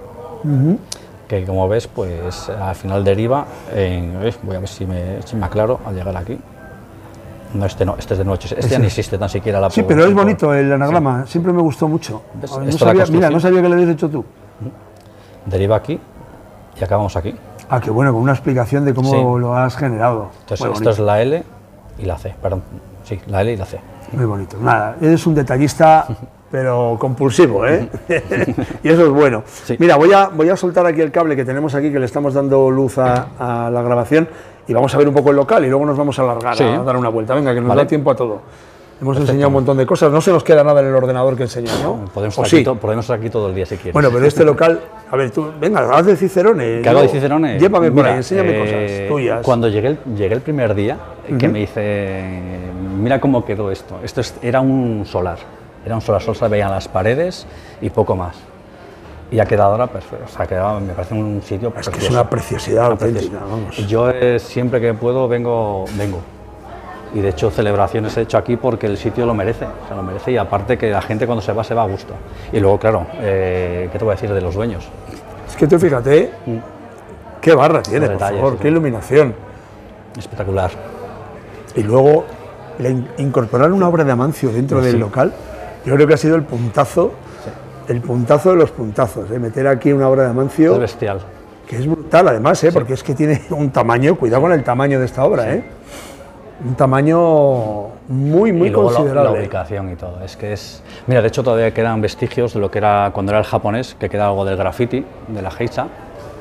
que como ves, pues al final deriva en. eh, Voy a ver si me, si me aclaro al llegar aquí. No, este no, este es de noche. Este ya Ese. ni existe tan siquiera la sí, po- pero es por- bonito el anagrama, siempre me gustó mucho. ¿Ves? No Esto la sabía, mira, construcción. no sabía que lo habías hecho tú. Deriva aquí y acabamos aquí. Ah, qué bueno, con una explicación de cómo Sí. lo has generado. Entonces, Muy esto bonito. es la L y la C, perdón. Sí, la L y la C. Muy bonito. Nada, eres un detallista, pero compulsivo, ¿eh? Y eso es bueno. Sí. Mira, voy a, voy a soltar aquí el cable que tenemos aquí, que le estamos dando luz a, a la grabación, y vamos a ver un poco el local y luego nos vamos a alargar Sí. a dar una vuelta. Venga, que nos Vale. da tiempo a todo. Hemos enseñado un montón de cosas, no se nos queda nada en el ordenador que enseñar, ¿no? Podemos ¿O estar, sí? aquí, to- podemos estar aquí todo el día si quieres. Bueno, pero este local, a ver, tú, venga, haz de Cicerone. ¿Qué hago yo- de Cicerone? Llévame por Mira, ahí, enséñame eh, cosas tuyas. Cuando llegué el, llegué el primer día, eh, que me dice, mira cómo quedó esto. Esto es- era un solar, era un solar, solo se veían las paredes y poco más. Y ha quedado ahora perfecto, o sea, ha quedado, me parece un sitio Es precioso. que es una preciosidad Una auténtica, preciosidad. vamos. Yo eh, siempre que puedo vengo, vengo. Y de hecho celebraciones he hecho aquí porque el sitio lo merece, o sea, lo merece y aparte que la gente cuando se va se va a gusto. Y luego, claro, eh, ¿qué te voy a decir de los dueños? Es que tú fíjate, qué barra tiene, Los por detalles, favor, sí, qué sí. iluminación. Espectacular. Y luego le in- incorporar una obra de Amancio dentro Sí. del local, yo creo que ha sido el puntazo, el puntazo de los puntazos, de meter aquí una obra de Amancio, Es bestial. que es brutal además, ¿eh? Porque es que tiene un tamaño, cuidado con el tamaño de esta obra, ¿eh? Un tamaño muy, muy y luego la, considerable. la ubicación y todo. Es que es. Mira, de hecho todavía quedan vestigios de lo que era cuando era el japonés, que queda algo del graffiti, de la geisha.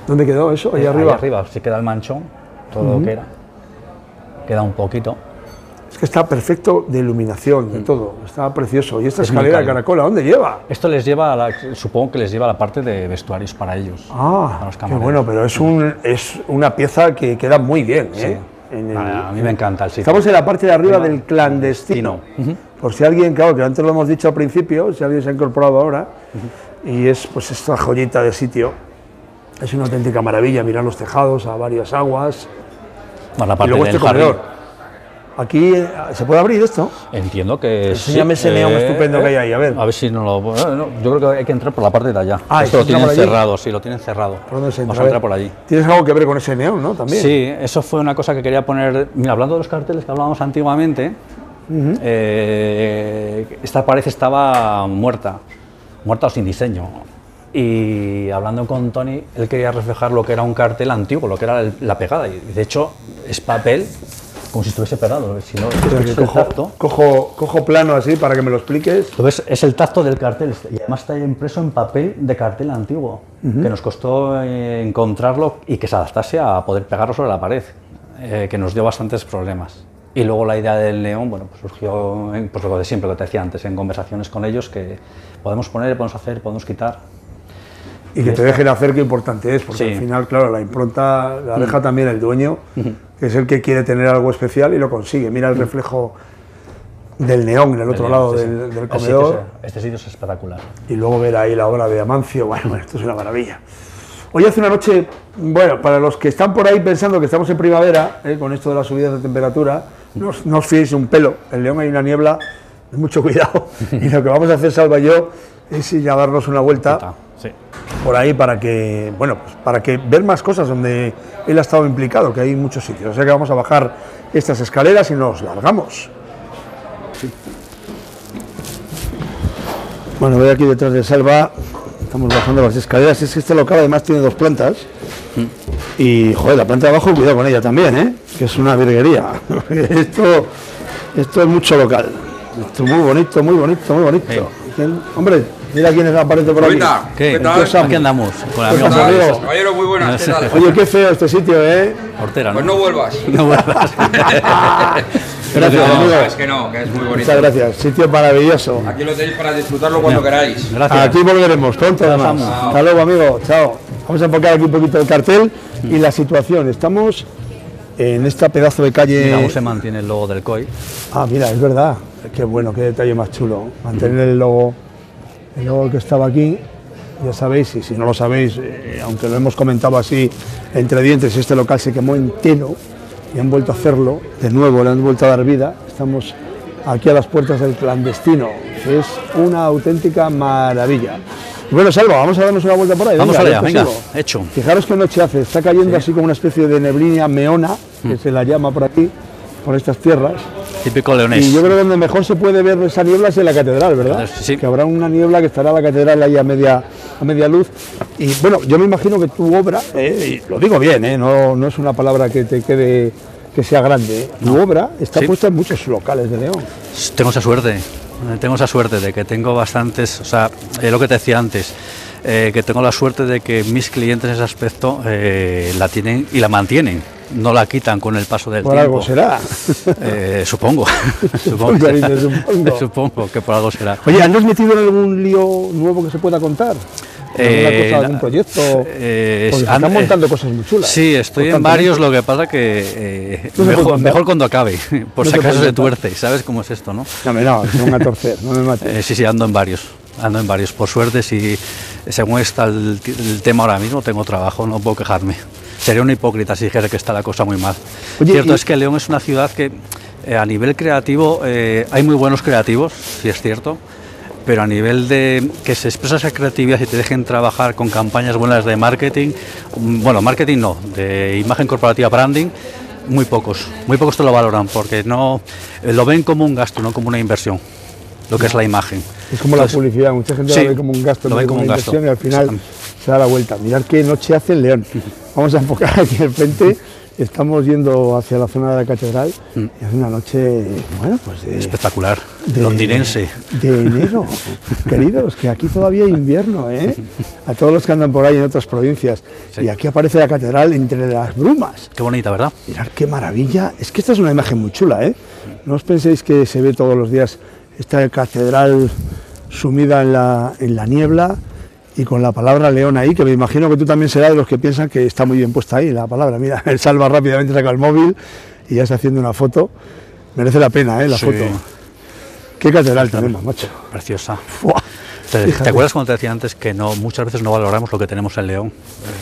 ¿Dónde quedó eso? Ahí eh, arriba. Ahí arriba, sí queda el manchón, todo Uh-huh. lo que era. Queda un poquito. Es que está perfecto de iluminación, de todo, está precioso. ¿Y esta Es muy escalera de cálido. caracol a dónde lleva? Esto les lleva, a la, supongo que les lleva a la parte de vestuarios para ellos. Ah, para los qué camareros. bueno, pero es, un, es una pieza que queda muy bien, ¿eh? Sí. En el- a, a mí me encanta el sitio. Estamos en la parte de arriba del clandestino. Uh-huh. Por si alguien, claro, que antes lo hemos dicho al principio, si alguien se ha incorporado ahora, uh-huh. y es pues esta joyita de sitio. Es una auténtica maravilla mirar los tejados a varias aguas. Bueno, la Y parte luego del este jardín. comedor. Aquí, eh, ¿se puede abrir esto? Entiendo que Enséñame sí. ese neón estupendo que hay ahí, a ver. A ver si no lo... eh, no, yo creo que hay que entrar por la parte de allá. Ah, Esto lo ¿se entra tienen por allí? cerrado, sí, lo tienen cerrado. ¿Por dónde se entra? Vamos a entrar por allí. Tienes algo que ver con ese neón, ¿no? También. Sí, eso fue una cosa que quería poner... Mira, hablando de los carteles que hablábamos antiguamente, uh-huh. eh, esta pared estaba muerta, muerta o sin diseño. Y hablando con Tony, él quería reflejar lo que era un cartel antiguo, lo que era el- la pegada. Y de hecho, es papel como si estuviese pegado. Si no, Espera, es que el cojo, tacto. cojo, cojo plano así para que me lo expliques. Lo ves, es el tacto del cartel y además está impreso en papel de cartel antiguo, uh-huh. que nos costó eh, encontrarlo y que se adaptase a poder pegarlo sobre la pared, eh, que nos dio bastantes problemas. Y luego la idea del neón, bueno, pues surgió, en, pues lo de siempre, lo que te decía antes, en conversaciones con ellos, que podemos poner, podemos hacer, podemos quitar. Y que te dejen hacer, qué importante es, porque Sí. al final, claro, la impronta la deja también el dueño, que es el que quiere tener algo especial y lo consigue. Mira el reflejo del neón en el otro El lado neón, sí, del, sí. del El comedor, sitio es- este sitio es espectacular. y luego ver ahí la obra de Amancio. Bueno, bueno, esto es una maravilla. Hoy hace una noche, bueno, para los que están por ahí pensando que estamos en primavera, eh, con esto de las subidas de temperatura, no os, no os fiéis un pelo. En León hay una niebla, mucho cuidado. Y lo que vamos a hacer, Salva y yo, es ir a darnos una vuelta Sí. por ahí para que, bueno, pues para que ver más cosas donde él ha estado implicado, que hay muchos sitios. O sea que vamos a bajar estas escaleras y nos largamos. Sí. Bueno, voy aquí detrás de Salva, estamos bajando las escaleras. Es que este local además tiene dos plantas. Mm. Y, joder, la planta de abajo, cuidado con ella también, ¿eh? Que es una virguería. esto, esto es mucho local. Esto muy bonito, muy bonito, muy bonito. Sí. ¿Quién? Hombre, mira quién es aparece por aquí. Hola, ¿Qué? ¿qué tal? Entonces, Aquí andamos, con el Pues amigo nada, Mario. amigo. Caballero, muy buenas, ¿qué tal? Oye, qué feo este sitio, ¿eh? Hortera, ¿no? Pues no vuelvas. No vuelvas. Gracias, No, amigo. sabes que no, que es muy bonito. Muchas gracias, sitio maravilloso. Aquí lo tenéis para disfrutarlo cuando queráis. Gracias. Aquí volveremos pronto, además. vamos. Hasta luego, amigo. Chao. Vamos a enfocar aquí un poquito el cartel y la situación. Estamos en esta pedazo de calle. Mira, aún se mantiene el logo del C O I. Ah, mira, es verdad. Qué bueno, qué detalle más chulo. Mantener el logo, el logo que estaba aquí. Ya sabéis, y si no lo sabéis, eh, aunque lo hemos comentado así entre dientes, este local se quemó entero y han vuelto a hacerlo de nuevo, le han vuelto a dar vida. Estamos aquí a las puertas del clandestino, que es una auténtica maravilla. Y bueno, Salva, vamos a darnos una vuelta por ahí. Vamos allá, esto venga, sigo. hecho. Fijaros qué noche hace, está cayendo Sí. así como una especie de neblina meona, que se la llama por aquí, por estas tierras. Típico leonés. Y yo creo que donde mejor se puede ver esa niebla es en la catedral, ¿verdad? Sí. Que habrá una niebla que estará la catedral ahí a media, a media luz. Y bueno, yo me imagino que tu obra, eh, y lo digo bien, eh, no, no es una palabra que te quede, que sea grande, eh, tu obra está Sí. puesta en muchos locales de León. Tengo esa suerte, eh, tengo esa suerte de que tengo bastantes, o sea, eh, lo que te decía antes, eh, que tengo la suerte de que mis clientes en ese aspecto eh, la tienen y la mantienen, no la quitan con el paso del Por tiempo. algo será. Eh, supongo, Supongo, supongo, dice, supongo. supongo que por algo será. Oye, ¿has metido en algún lío nuevo que se pueda contar? ¿Alguna Eh, cosa, algún proyecto? eh, Porque se han- están eh, montando cosas muy chulas. Sí, estoy en Constantemente. varios, lo que pasa que eh, ¿No se puede mejor, contar? mejor cuando acabe, por ¿No si se acaso puede se contar? tuerce, ¿sabes cómo es esto, no? No, no, se van a torcer, no me mates. Eh, sí, sí, ando en varios, ando en varios. Por suerte, si según está el, el tema ahora mismo, tengo trabajo, no puedo quejarme. Sería una hipócrita si dijera que está la cosa muy mal. Oye, Cierto y- es que León es una ciudad que eh, a nivel creativo eh, hay muy buenos creativos, sí es cierto, pero a nivel de que se expresa esa creatividad y te dejen trabajar con campañas buenas de marketing, mm, bueno, marketing no, de imagen corporativa, branding, muy pocos, muy pocos te lo valoran porque no eh, lo ven como un gasto, no como una inversión, lo que es la imagen. Es como la Entonces, publicidad, mucha gente sí, lo ve como un gasto, lo no ven como como una un gasto. inversión y al final se da la vuelta. Mirad qué noche hace en León. Vamos a enfocar aquí al frente, estamos yendo hacia la zona de la catedral y hace una noche, bueno, pues de, Espectacular, de- londinense. de enero. Queridos, que aquí todavía hay invierno, ¿eh? a todos los que andan por ahí en otras provincias. Sí. Y aquí aparece la catedral entre las brumas. Qué bonita, ¿verdad? Mirad qué maravilla. Es que esta es una imagen muy chula, ¿eh? No os penséis que se ve todos los días esta catedral sumida en la, en la niebla y con la palabra León ahí, que me imagino que tú también serás de los que piensan que está muy bien puesta ahí la palabra. Mira, el Salva rápidamente saca el móvil y ya está haciendo una foto. Merece la pena, ¿eh? La Sí. foto. Qué catedral tenemos, macho. Preciosa. Buah. ¿Te, Fíjate. ¿Te acuerdas cuando te decía antes que no, muchas veces no valoramos lo que tenemos en León?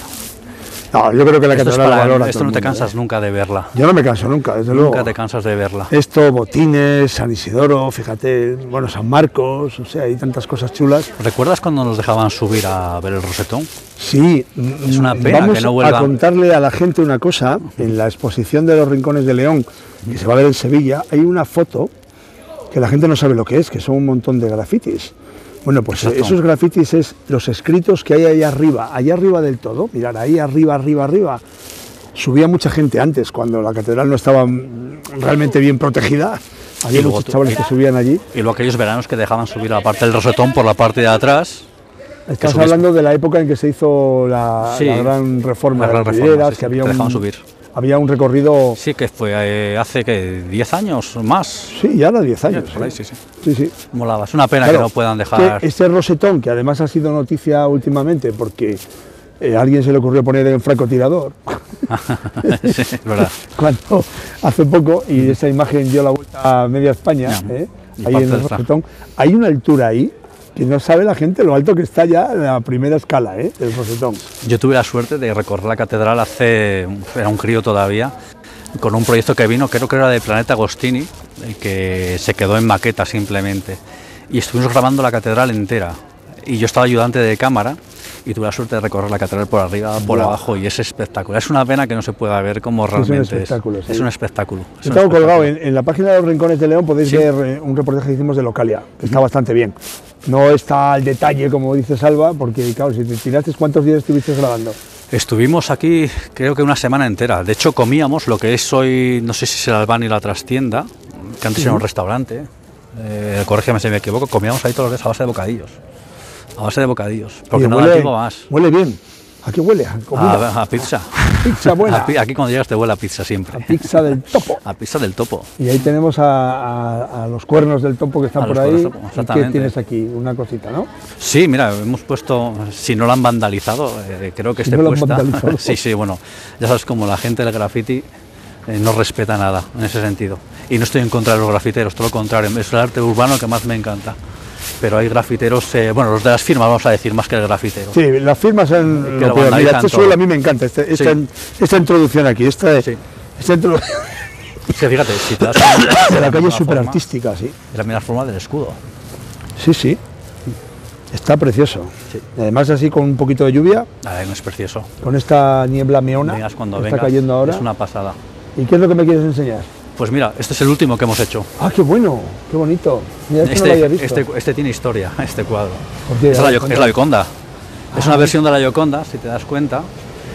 No, yo creo que la Esto, es catedral para- la valora esto todo no el te mundo, cansas ¿eh? nunca de verla. Yo no me canso nunca, desde luego. Nunca te cansas de verla. Esto, Botines, San Isidoro, fíjate, bueno, San Marcos, o sea, hay tantas cosas chulas. ¿Recuerdas cuando nos dejaban subir a ver el Rosetón? Sí, Es una pena vamos que no vuelva. a contarle a la gente una cosa. En la exposición de los Rincones de León, que se va a ver en Sevilla, hay una foto que la gente no sabe lo que es, que son un montón de grafitis. Bueno, pues Exacto. esos grafitis es los escritos que hay ahí arriba, allá arriba del todo, mirad, ahí arriba, arriba, arriba. Subía mucha gente antes, cuando la catedral no estaba mm, realmente bien protegida. Había Y luego muchos tú- chavales que subían allí. Y luego aquellos veranos que dejaban subir la parte del Rosetón por la parte de atrás. Estamos subiste. hablando de la época en que se hizo la, Sí, la gran reforma la gran de las reforma, Riberas, sí, sí, que había te un, dejaban subir. había un recorrido. Sí, que fue eh, hace que diez años o más. Sí, ya era diez años. Por ahí, ¿eh? sí, sí. Sí, sí. Molaba. Es una pena Claro, que no puedan dejar. que ese rosetón, que además ha sido noticia últimamente porque eh, a alguien se le ocurrió poner en francotirador, Sí, es verdad. cuando hace poco, y esa imagen dio la vuelta a media España, Ya. ¿eh? Y ahí parte en el del fra- rosetón, hay una altura ahí que no sabe la gente lo alto que está ya en la primera escala, ¿eh? El rosetón. Yo tuve la suerte de recorrer la catedral hace, era un crío todavía, con un proyecto que vino, creo que era de Planeta Agostini, eh, que se quedó en maqueta simplemente. Y estuvimos grabando la catedral entera. Y yo estaba ayudante de cámara y tuve la suerte de recorrer la catedral por arriba, por Buah. abajo, y es espectacular. Es una pena que no se pueda ver como un realmente es. espectáculo, sí. Es un espectáculo. es Yo un tengo colgado espectáculo. en, en la página de los Rincones de León, podéis Sí. ver eh, un reportaje que hicimos de Localia, que está bastante bien. No está al detalle, como dice Salva, porque claro, si te tiraste, ¿cuántos días estuviste grabando? Estuvimos aquí creo que una semana entera. De hecho comíamos lo que es hoy, no sé si es el Albán y la trastienda, que antes era un restaurante. Eh, corrígeme si me equivoco, comíamos ahí todos los días a base de bocadillos. A base de bocadillos. Porque Oye, no huele, da tiempo más. huele bien. ¿A qué huele? A comida. A, a pizza. Pizza buena. A pi- aquí cuando llegas te huele a pizza siempre. A pizza del topo. A pizza del topo. Y ahí tenemos a, a- a los cuernos del topo que están A por los ahí. cuernos del topo, ¿Y qué exactamente. tienes aquí? Una cosita, ¿no? Sí, mira, hemos puesto, si no lo han vandalizado, eh, creo que Si esté no lo han puesta. vandalizado. Sí, sí, bueno, ya sabes como la gente del graffiti eh, no respeta nada en ese sentido. Y no estoy en contra de los grafiteros, todo lo contrario, es el arte urbano que más me encanta. Pero hay grafiteros, eh, bueno, los de las firmas vamos a decir más que el grafitero. Sí, las firmas son Que lo lo peor. Mira, vandalizan este todo. suelo a mí me encanta, este- esta, Sí. esta introducción aquí, esta, Sí. esta introducción Sí, fíjate, si te das cuenta, de la calle misma es súper forma- artística, sí. Es la misma forma del escudo. Sí, sí. Está precioso. Sí. Y además así con un poquito de lluvia, Ay, no es precioso. con esta niebla meona Vengas cuando que vengas, está cayendo ahora. es una pasada. ¿Y qué es lo que me quieres enseñar? Pues mira, este es el último que hemos hecho. Ah, qué bueno, qué bonito. Mira, esto no lo había Este, visto. este, este tiene historia, este cuadro. ¿Por qué? Es A la, ver, Gio- es la Gioconda. Es Ah. una versión de la Gioconda, si te das cuenta.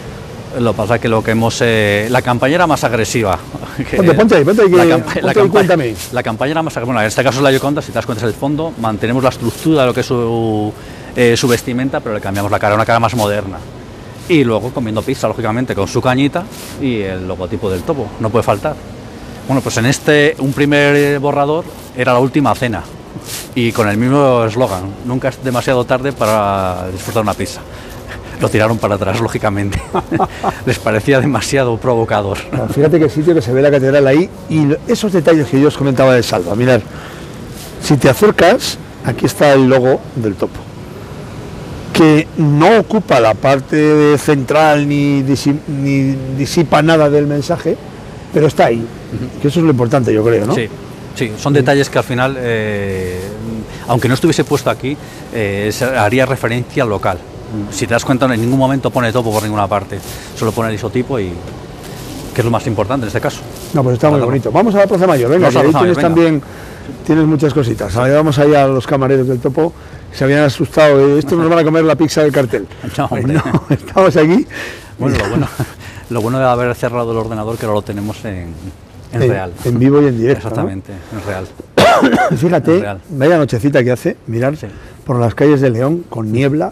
Lo que pasa es que lo que hemos... eh, la campaña era más agresiva. que- Ponte, ponte ahí, ponte ahí, que- la campa- ponte la ahí, campa- cuéntame. La campaña era más agresiva. Bueno, en este caso es la Gioconda, si te das cuenta es el fondo. Mantenemos la estructura de lo que es su, eh, su vestimenta, pero le cambiamos la cara, una cara más moderna. Y luego comiendo pizza, lógicamente, con su cañita y el logotipo del topo. No puede faltar. Bueno, pues en este, un primer borrador era la última cena y con el mismo eslogan, nunca es demasiado tarde para disfrutar una pizza. Lo tiraron para atrás, lógicamente. Les parecía demasiado provocador. Bueno, fíjate qué sitio que se ve la catedral ahí y lo- esos detalles que yo os comentaba de Salva. Mirad, si te acercas, aquí está el logo del topo, que no ocupa la parte central ni, disi- ni disipa nada del mensaje, pero está ahí. Que eso es lo importante, yo creo, ¿no? Sí, sí, son detalles que al final, eh, aunque no estuviese puesto aquí, eh, se haría referencia al local. Si te das cuenta, en ningún momento pone topo por ninguna parte, solo pone el isotipo y que es lo más importante en este caso. No, pues está muy Vamos. bonito. Vamos a la Plaza Mayor, venga, Vamos que a la ahí Plaza tienes Mayor, también tienes muchas cositas. Ahora vamos ahí a los camareros del topo, se habían asustado, de, estos nos van a comer la pizza del cartel. No, hombre. No, estamos aquí. Bueno, lo bueno, lo bueno de haber cerrado el ordenador que ahora lo tenemos en, en En- real. en vivo y en directo, ¿no? Exactamente, en real. Fíjate, Real. vaya nochecita que hace, mirar Sí. por las calles de León con niebla,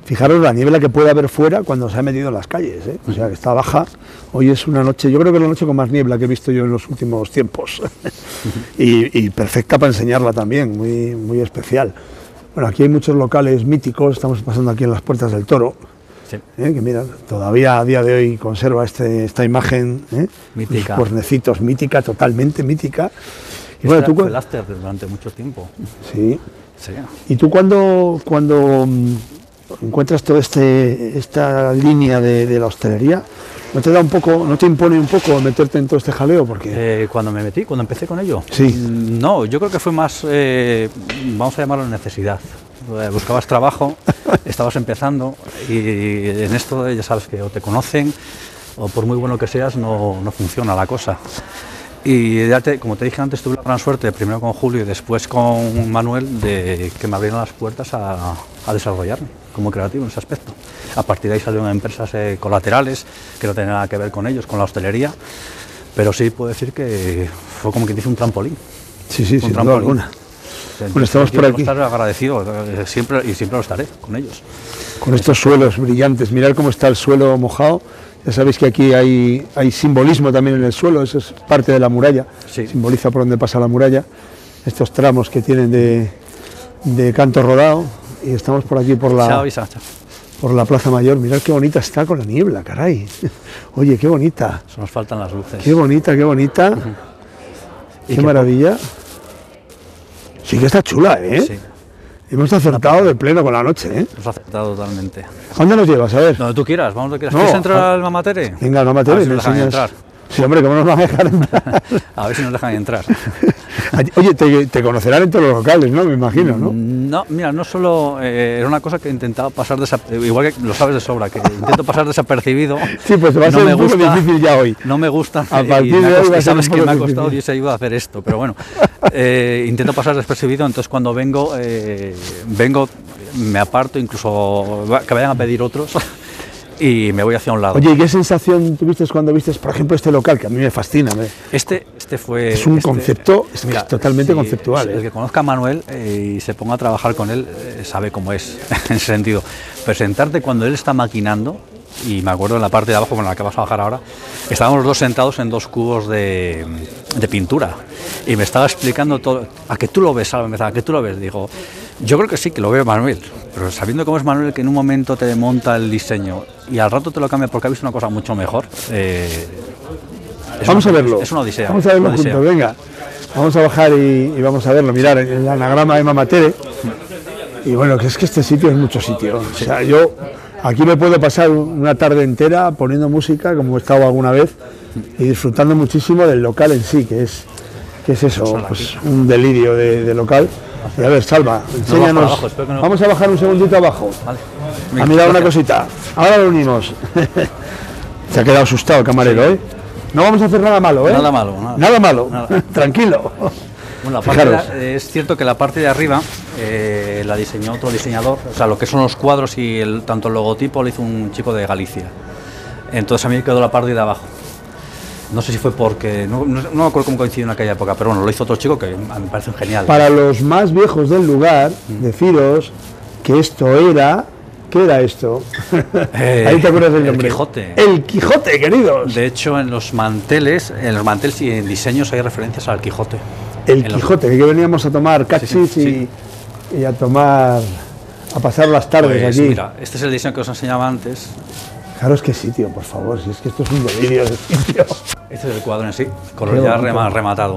Fijaros la niebla que puede haber fuera cuando se ha metido en las calles, ¿eh? O sea, que está baja. Hoy es una noche, yo creo que es la noche con más niebla que he visto yo en los últimos tiempos. y, y perfecta para enseñarla también, muy, muy especial. Bueno, aquí hay muchos locales míticos, estamos pasando aquí en las Puertas del Toro. Sí. ¿Eh? Que mira, todavía a día de hoy conserva este, esta imagen, ¿eh? Mítica. Los cuernecitos, mítica, totalmente mítica. Y bueno, tú fue el after durante mucho tiempo. Sí. Sí. ¿Y tú cuando, cuando encuentras toda este, esta línea de, de la hostelería, no te da un poco, no te impone un poco meterte en todo este jaleo? Porque eh, cuando me metí, cuando empecé con ello, sí. No, yo creo que fue más, eh, vamos a llamarlo necesidad. Buscabas trabajo, estabas empezando y en esto ya sabes que o te conocen o por muy bueno que seas no, no funciona la cosa. Y ya te, como te dije antes, tuve la gran suerte, primero con Julio y después con Manuel, de que me abrieron las puertas a, a desarrollarme como creativo en ese aspecto. A partir de ahí salieron empresas eh, colaterales que no tenían nada que ver con ellos, con la hostelería, pero sí puedo decir que fue como que dice un trampolín. Sí, sí, sin duda alguna. Bueno, estamos por aquí. Estar agradecido eh, siempre y siempre lo estaré con ellos. Con estos suelos brillantes, mirad cómo está el suelo mojado. Ya sabéis que aquí hay, hay simbolismo también en el suelo, eso es parte de la muralla, sí. Simboliza por dónde pasa la muralla, estos tramos que tienen de, de canto rodado, y estamos por aquí por la, chao, chao, chao. por la Plaza Mayor. Mirad qué bonita está con la niebla, caray. Oye, qué bonita. Eso nos faltan las luces. Qué bonita, qué bonita. Uh-huh. Qué maravilla. Sí que está chula, ¿eh? Sí. Hemos acertado de pleno con la noche, ¿eh? Hemos acertado totalmente. ¿A dónde nos llevas? A ver. Donde tú quieras, vamos donde quieras. No, ¿Quieres entrar a... al Mamatere? Venga, al Mamatere. A ver si nos dejan entrar. Sí, hombre, ¿cómo nos van a dejar entrar? A ver si nos dejan entrar. Oye, te, te conocerán en todos los locales, ¿no? Me imagino, ¿no? No, mira, no solo... Eh, era una cosa que intentaba pasar desapercibido, igual que lo sabes de sobra, que intento pasar desapercibido. Sí, pues va a no ser me un poco gusta, difícil ya hoy. No me gusta. A partir de hoy va a ser sabes un poco que me ha difícil. costado Dios ayuda a hacer esto, pero bueno, eh, intento pasar desapercibido, entonces cuando vengo, eh, vengo, me aparto, incluso que vayan a pedir otros. Y me voy hacia un lado. Oye, ¿y qué sensación tuviste cuando viste, por ejemplo, este local, que a mí me fascina? ¿eh? Este, este fue... Es un este, concepto es, mira, es totalmente sí, conceptual. El ¿eh? que conozca a Manuel eh, y se ponga a trabajar con él, eh, sabe cómo es, en ese sentido. Presentarte cuando él está maquinando, y me acuerdo en la parte de abajo con la que vas a bajar ahora, estábamos los dos sentados en dos cubos de, de pintura, y me estaba explicando todo. ¿A que tú lo ves, Salva? ¿A que tú lo ves? Digo, yo creo que sí, que lo veo Manuel, pero sabiendo cómo es Manuel, que en un momento te monta el diseño y al rato te lo cambia porque ha visto una cosa mucho mejor. Eh, vamos una, a verlo. Es una odisea. Vamos a verlo juntos, venga. Vamos a bajar y, y vamos a verlo. Mirar el anagrama de Mamatere. Y bueno, que es que este sitio es mucho sitio. O sea, yo aquí me puedo pasar una tarde entera poniendo música, como he estado alguna vez, y disfrutando muchísimo del local en sí, que es, que es eso, pues un delirio de, de local. Y a ver, Salva, enséñanos. Abajo, no... Vamos a bajar un segundito abajo. Vale. A mirar una cosita. Ahora lo unimos. Se ha quedado asustado el camarero, ¿eh? No vamos a hacer nada malo, ¿eh? Nada malo. Nada, nada malo. Nada. Tranquilo. Bueno, la parte de, es cierto que la parte de arriba eh, la diseñó otro diseñador, o sea, lo que son los cuadros y el, tanto el logotipo lo hizo un chico de Galicia. Entonces a mí me quedó la parte de abajo. No sé si fue porque, no, no, no me acuerdo cómo coincidió en aquella época, pero bueno, lo hizo otro chico que me parece genial. Para los más viejos del lugar, mm. deciros que esto era... ¿Qué era esto? Eh, Ahí te acuerdas del nombre. El Quijote. El Quijote, queridos. De hecho, en los manteles, en los manteles y en diseños hay referencias al Quijote. El Quijote, los... que veníamos a tomar cachis sí, sí, sí. Y, y a tomar, a pasar las tardes pues, aquí. Mira, este es el diseño que os enseñaba antes. Fijaros qué sitio, por favor, si es que esto es un delirio de sitio. Este es el cuadro en sí, con ya rema, rematado.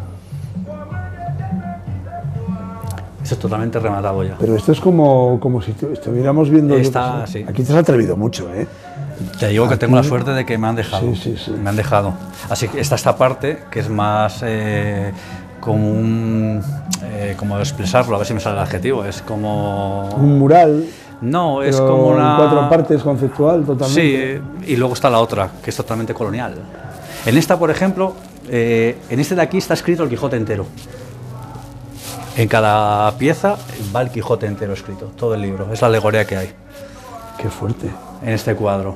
Esto es totalmente rematado ya. Pero esto es como, como si estuviéramos viendo... Está, sí. Aquí te has atrevido mucho, ¿eh? Te digo que aquí... tengo la suerte de que me han dejado. Sí, sí, sí. Me han dejado. Así que está esta parte que es más eh, como un... Eh, como expresarlo, a ver si me sale el adjetivo. Es como... Un mural. No, es como una... En cuatro partes, conceptual, totalmente. Sí, y luego está la otra, que es totalmente colonial. En esta, por ejemplo, eh, en este de aquí está escrito el Quijote entero. En cada pieza va el Quijote entero escrito, todo el libro. Es la alegoría que hay. Qué fuerte. En este cuadro.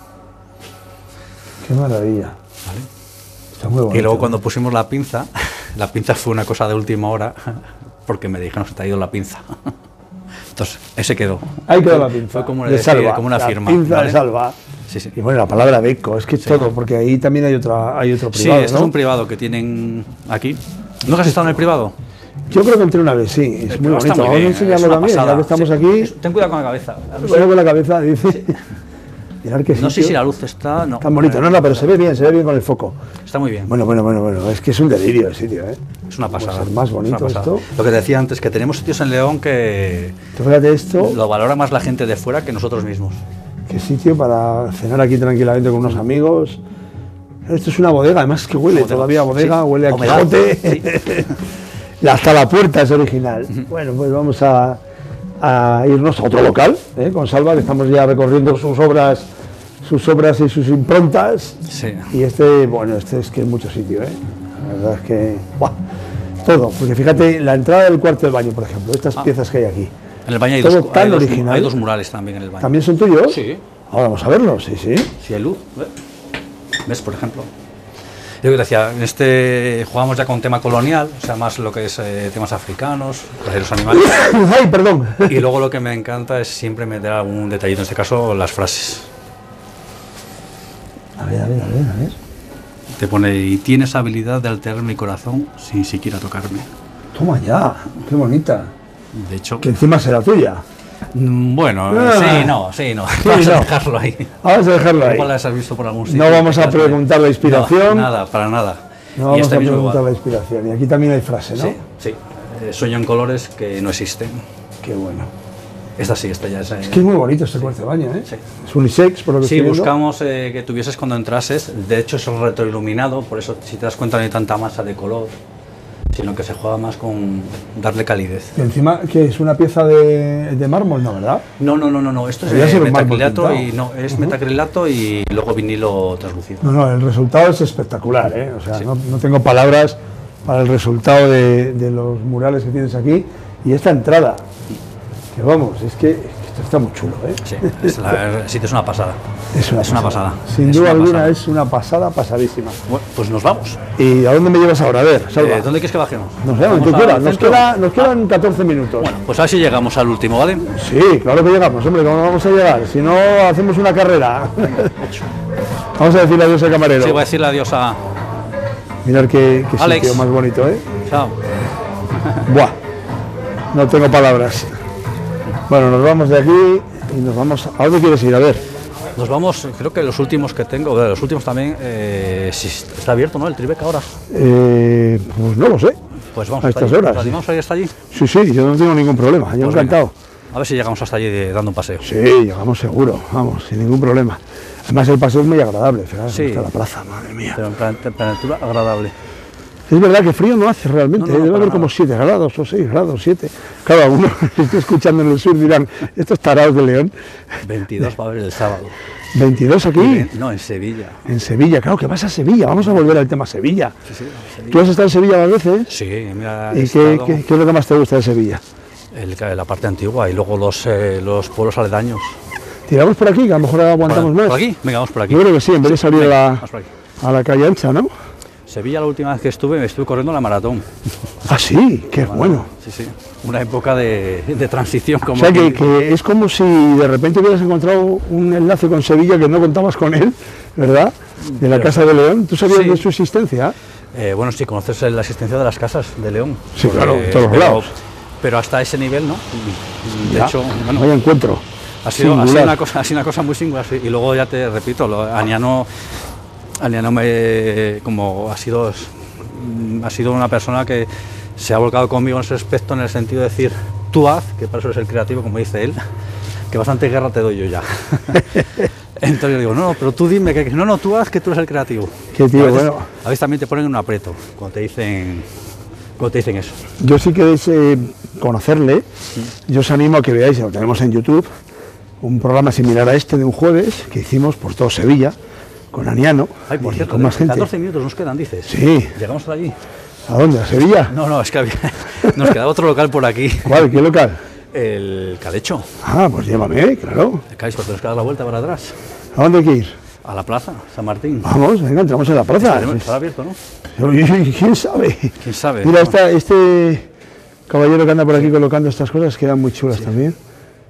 Qué maravilla. ¿Vale? Está muy bonito. Y luego cuando pusimos la pinza, la pinza fue una cosa de última hora, porque me dijeron que se te ha ido la pinza. Entonces, ese quedó. Ahí quedó la pinza. Fue como, de decir, Salva, como una la firma. pinza ¿vale? de Salva. Sí, sí. Y bueno, la palabra Beco, es que Sí. todo, porque ahí también hay, otra, hay otro privado, Sí, este ¿no? es un privado que tienen aquí. ¿No has estado en el privado? Yo creo que entré una vez, sí, es El muy privado está bonito. muy Vamos a bien, enseñarlo es una también, pasada. ya que estamos Sí. aquí. Ten cuidado con la cabeza. Bueno, con la cabeza, dice. Mirad qué No sé sitio si la luz está... No, tan bonito, no, no, pero se ve bien, se ve bien con el foco. Está muy bien. Bueno, bueno, bueno, bueno, es que es un delirio el sitio, ¿eh? Es una pasada. Puede ser más es bonito una pasada. esto. Lo que te decía antes, que tenemos sitios en León que Tú fíjate esto, lo valora más la gente de fuera que nosotros mismos. qué sitio para cenar aquí tranquilamente con unos amigos. Esto es una bodega, además que huele Bodega, todavía a bodega, sí. huele a Humedad, Quijote. Hasta la puerta es original. Bueno, pues vamos a, a irnos a otro local, ¿eh? Con Salva, que estamos ya recorriendo sus obras, sus obras y sus improntas. Sí. Y este, bueno, este es que es mucho sitio, ¿eh? La verdad es que, ¡buah! Todo, porque fíjate, la entrada del cuarto del baño, por ejemplo, estas Ah. piezas que hay aquí, En el baño hay Todo dos, tan hay, dos, original. hay dos murales también en el baño. ¿también son tuyos? Sí. Ahora vamos a verlos, sí, sí. Si hay luz. ¿Ves? ¿Ves, por ejemplo? Yo te decía, en este jugamos ya con tema colonial, o sea, más lo que es eh, temas africanos, pues, los animales. Ay, perdón. Y luego lo que me encanta es siempre meter algún detallito, en este caso las frases. A ver, a ver, a ver, a ver. Te pone, y tienes habilidad de alterar mi corazón sin siquiera tocarme. Toma ya, qué bonita. De hecho, Que encima será tuya. mm, bueno, Ah. sí, no, sí, no. Vamos a no. dejarlo ahí. Vamos a dejarlo ahí. Igual las has visto por algún sitio. No vamos a Te quedas preguntar la inspiración. No, nada, para nada. No y vamos este a mismo preguntar la igual. inspiración. Y aquí también hay frase, ¿no? Sí, sí. Eh, sueño en colores que no existen. Qué bueno. Esta sí, esta ya es. eh, Es que es muy bonito este cuarto de baño, ¿eh? Sí. Es unisex, por lo que Sí, estoy viendo. buscamos eh, que tuvieses cuando entrases. De hecho, es retroiluminado, por eso, si te das cuenta, no hay tanta masa de color, sino que se juega más con darle calidez. Y encima, que es una pieza de, de mármol, ¿no, verdad? No, no, no, no, no. Esto es Podría eh, ser un mármol metacrilato pintado. y no, es metacrilato y luego vinilo translúcido. No, no, el resultado es espectacular, ¿eh? O sea, Sí. no, no tengo palabras para el resultado de, de los murales que tienes aquí. Y esta entrada, que vamos, es que esto está muy chulo, ¿eh? Sí, es, la, sí, es una pasada. Es una, Es una pasada. Sin Es duda una alguna pasada. es una pasada, pasadísima. Bueno, pues nos vamos. ¿Y a dónde me llevas ahora? A ver, Salva. Eh, ¿Dónde quieres que bajemos? No sé, donde ¿Vamos tú al quieras. Nos, centro? queda, nos quedan catorce minutos. Bueno, pues a ver si llegamos al último, ¿vale? Sí, claro que llegamos, hombre, ¿cómo vamos a llegar? Si no, hacemos una carrera. Vamos a decirle adiós al camarero. Sí, voy a decirle adiós a Mirad qué, qué Alex. sitio más bonito, ¿eh? Chao. Buah, no tengo palabras. Bueno, nos vamos de aquí y nos vamos... ¿A dónde quieres ir? A ver. Nos vamos, creo que los últimos que tengo, de los últimos también, eh, si está abierto, ¿no? El Tribeca ahora. Eh, pues no lo sé. Pues vamos A hasta estas allí. horas. ¿Nos animamos a ir hasta allí? Sí, sí, yo no tengo ningún problema. Yo Pues encantado. venga, a ver si llegamos hasta allí de- dando un paseo. Sí, llegamos seguro, vamos, sin ningún problema. Además el paseo es muy agradable, fíjate, Sí. está la plaza, madre mía. Pero en plan- temperatura agradable. Es verdad que frío no hace realmente, No, no, no, debe para haber como nada. siete grados o seis grados, siete. Claro, algunos que estoy escuchando en el sur dirán, estos tarados de León, veintidós va a haber el sábado. veintidós aquí, No, en Sevilla. en Sevilla, claro que vas a Sevilla, vamos a volver al tema Sevilla. Sí, sí, Sevilla. ¿Tú has estado en Sevilla varias veces? Sí, mira, he ¿Y qué, estado- qué- qué es lo que más te gusta de Sevilla? el- la parte antigua y luego los, eh, los pueblos aledaños. Tiramos por aquí, que a lo mejor aguantamos ¿Por, más. por aquí? Venga, vamos por aquí. Yo creo que sí, en vez de salir Venga, a, vamos la, por aquí. a la calle ancha, ¿no? Sevilla, la última vez que estuve, me estuve corriendo la maratón. Ah, sí, qué bueno. Sí, sí. Una época de, de transición. Como O sea, que, que- que es como si de repente hubieras encontrado un enlace con Sevilla que no contabas con él, ¿verdad? De la Casa de León. ¿Tú sabías Sí. de su existencia? Eh, bueno, sí, conoces la existencia de las casas de León. Sí, claro, en todos los pero, lados. pero hasta ese nivel, ¿no? De Ya, hecho, bueno, vaya encuentro. ha sido, ha sido singular. una cosa, ha sido una cosa muy singular. Sí. Y luego ya te repito, lo, Aniano, Aniano me, como ha sido, ha sido una persona que se ha volcado conmigo en ese aspecto, en el sentido de decir, tú haz, que para eso es el creativo, como dice él, que bastante guerra te doy yo ya. Entonces yo digo, no, no, pero tú dime, que no, no, tú haz, que tú eres el creativo. Qué tío, a veces, bueno. a veces también te ponen en un aprieto cuando te dicen, cuando te dicen eso. Yo sí queréis eh, conocerle, yo os animo a que veáis, lo tenemos en YouTube, un programa similar a este de un jueves que hicimos por todo Sevilla, con Aniano Ay, por y cierto, con más gente. catorce minutos nos quedan, dices. Sí. Llegamos hasta allí. ¿A dónde? ¿A Sevilla? No, no, es que había, nos quedaba otro local por aquí. ¿Cuál? ¿Qué local? El Calecho. Ah, pues llévame, claro. El Cádiz, porque nos queda la vuelta para atrás. ¿A dónde hay que ir? A la plaza, San Martín. Vamos, venga, entramos en la plaza. Estaremos- Estará abierto, ¿no? ¿Quién sabe? ¿Quién sabe? Mira, No. esta- este caballero que anda por aquí colocando estas cosas quedan muy chulas también.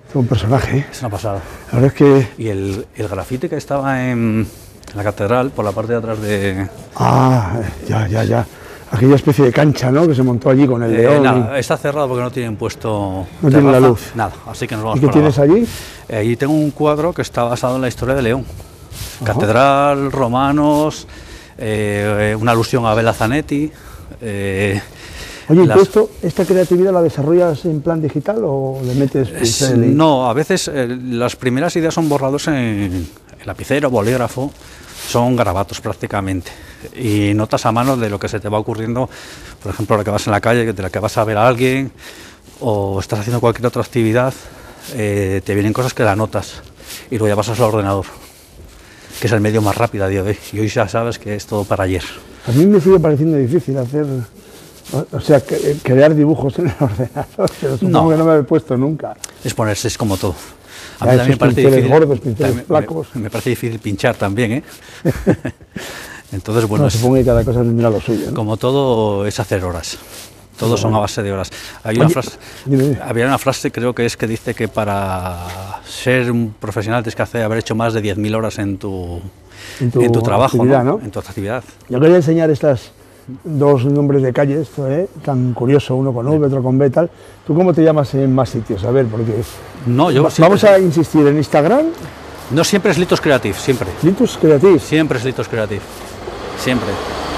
Es un personaje, ¿eh? Es una pasada. La verdad es que... Y el, el grafite que estaba en, en la catedral, por la parte de atrás de... Ah, ya, ya, ya. Aquella especie de cancha, ¿no?, que se montó allí con el Eh, león. nada, y... está cerrado porque no tienen puesto... No tiene la terraza, luz. Nada, así que nos vamos ¿Y qué para tienes abajo. allí? Eh, allí tengo un cuadro que está basado en la historia de León. Ajá. Catedral, romanos, eh, una alusión a Bela Zanetti. Eh, Oye, ¿y las- tú esto, esta creatividad la desarrollas en plan digital o le metes es- pincel y- no, a veces eh, las primeras ideas son borrados en, en lapicero, bolígrafo, son garabatos prácticamente. Y notas a mano de lo que se te va ocurriendo, por ejemplo, ahora que vas en la calle, de la que vas a ver a alguien, o estás haciendo cualquier otra actividad, eh, te vienen cosas que las notas y luego ya pasas al ordenador, que es el medio más rápido a día de hoy. Y hoy ya sabes que es todo para ayer. A mí me sigue pareciendo difícil hacer, o- o sea, que- crear dibujos en el ordenador, pero supongo No. que no me he puesto nunca. Es ponerse, es como todo. A Ya, mí esos también me parece pinceles difícil. gordos, pinceles también flacos. Me, me parece difícil pinchar también, ¿eh? Entonces, bueno, Bueno, es- supongo que cada cosa tendrá lo suyo, ¿no? como todo es hacer horas. Todos son a base de horas. Hay Oye, una frase, dime, dime. había una frase, creo que es que dice que para ser un profesional tienes que hacer, haber hecho más de diez mil horas en tu, En tu en tu trabajo, actividad, ¿no? ¿no? En tu actividad. Yo quería enseñar estas dos nombres de calle, esto, ¿eh? Tan curioso, uno con V, otro con B, tal. ¿Tú cómo te llamas en más sitios? A ver, porque... No, yo Va- siempre- Vamos a insistir en Instagram, No siempre es Litos Creative, siempre. Litus Creative, Siempre es Litos Creative. Siempre.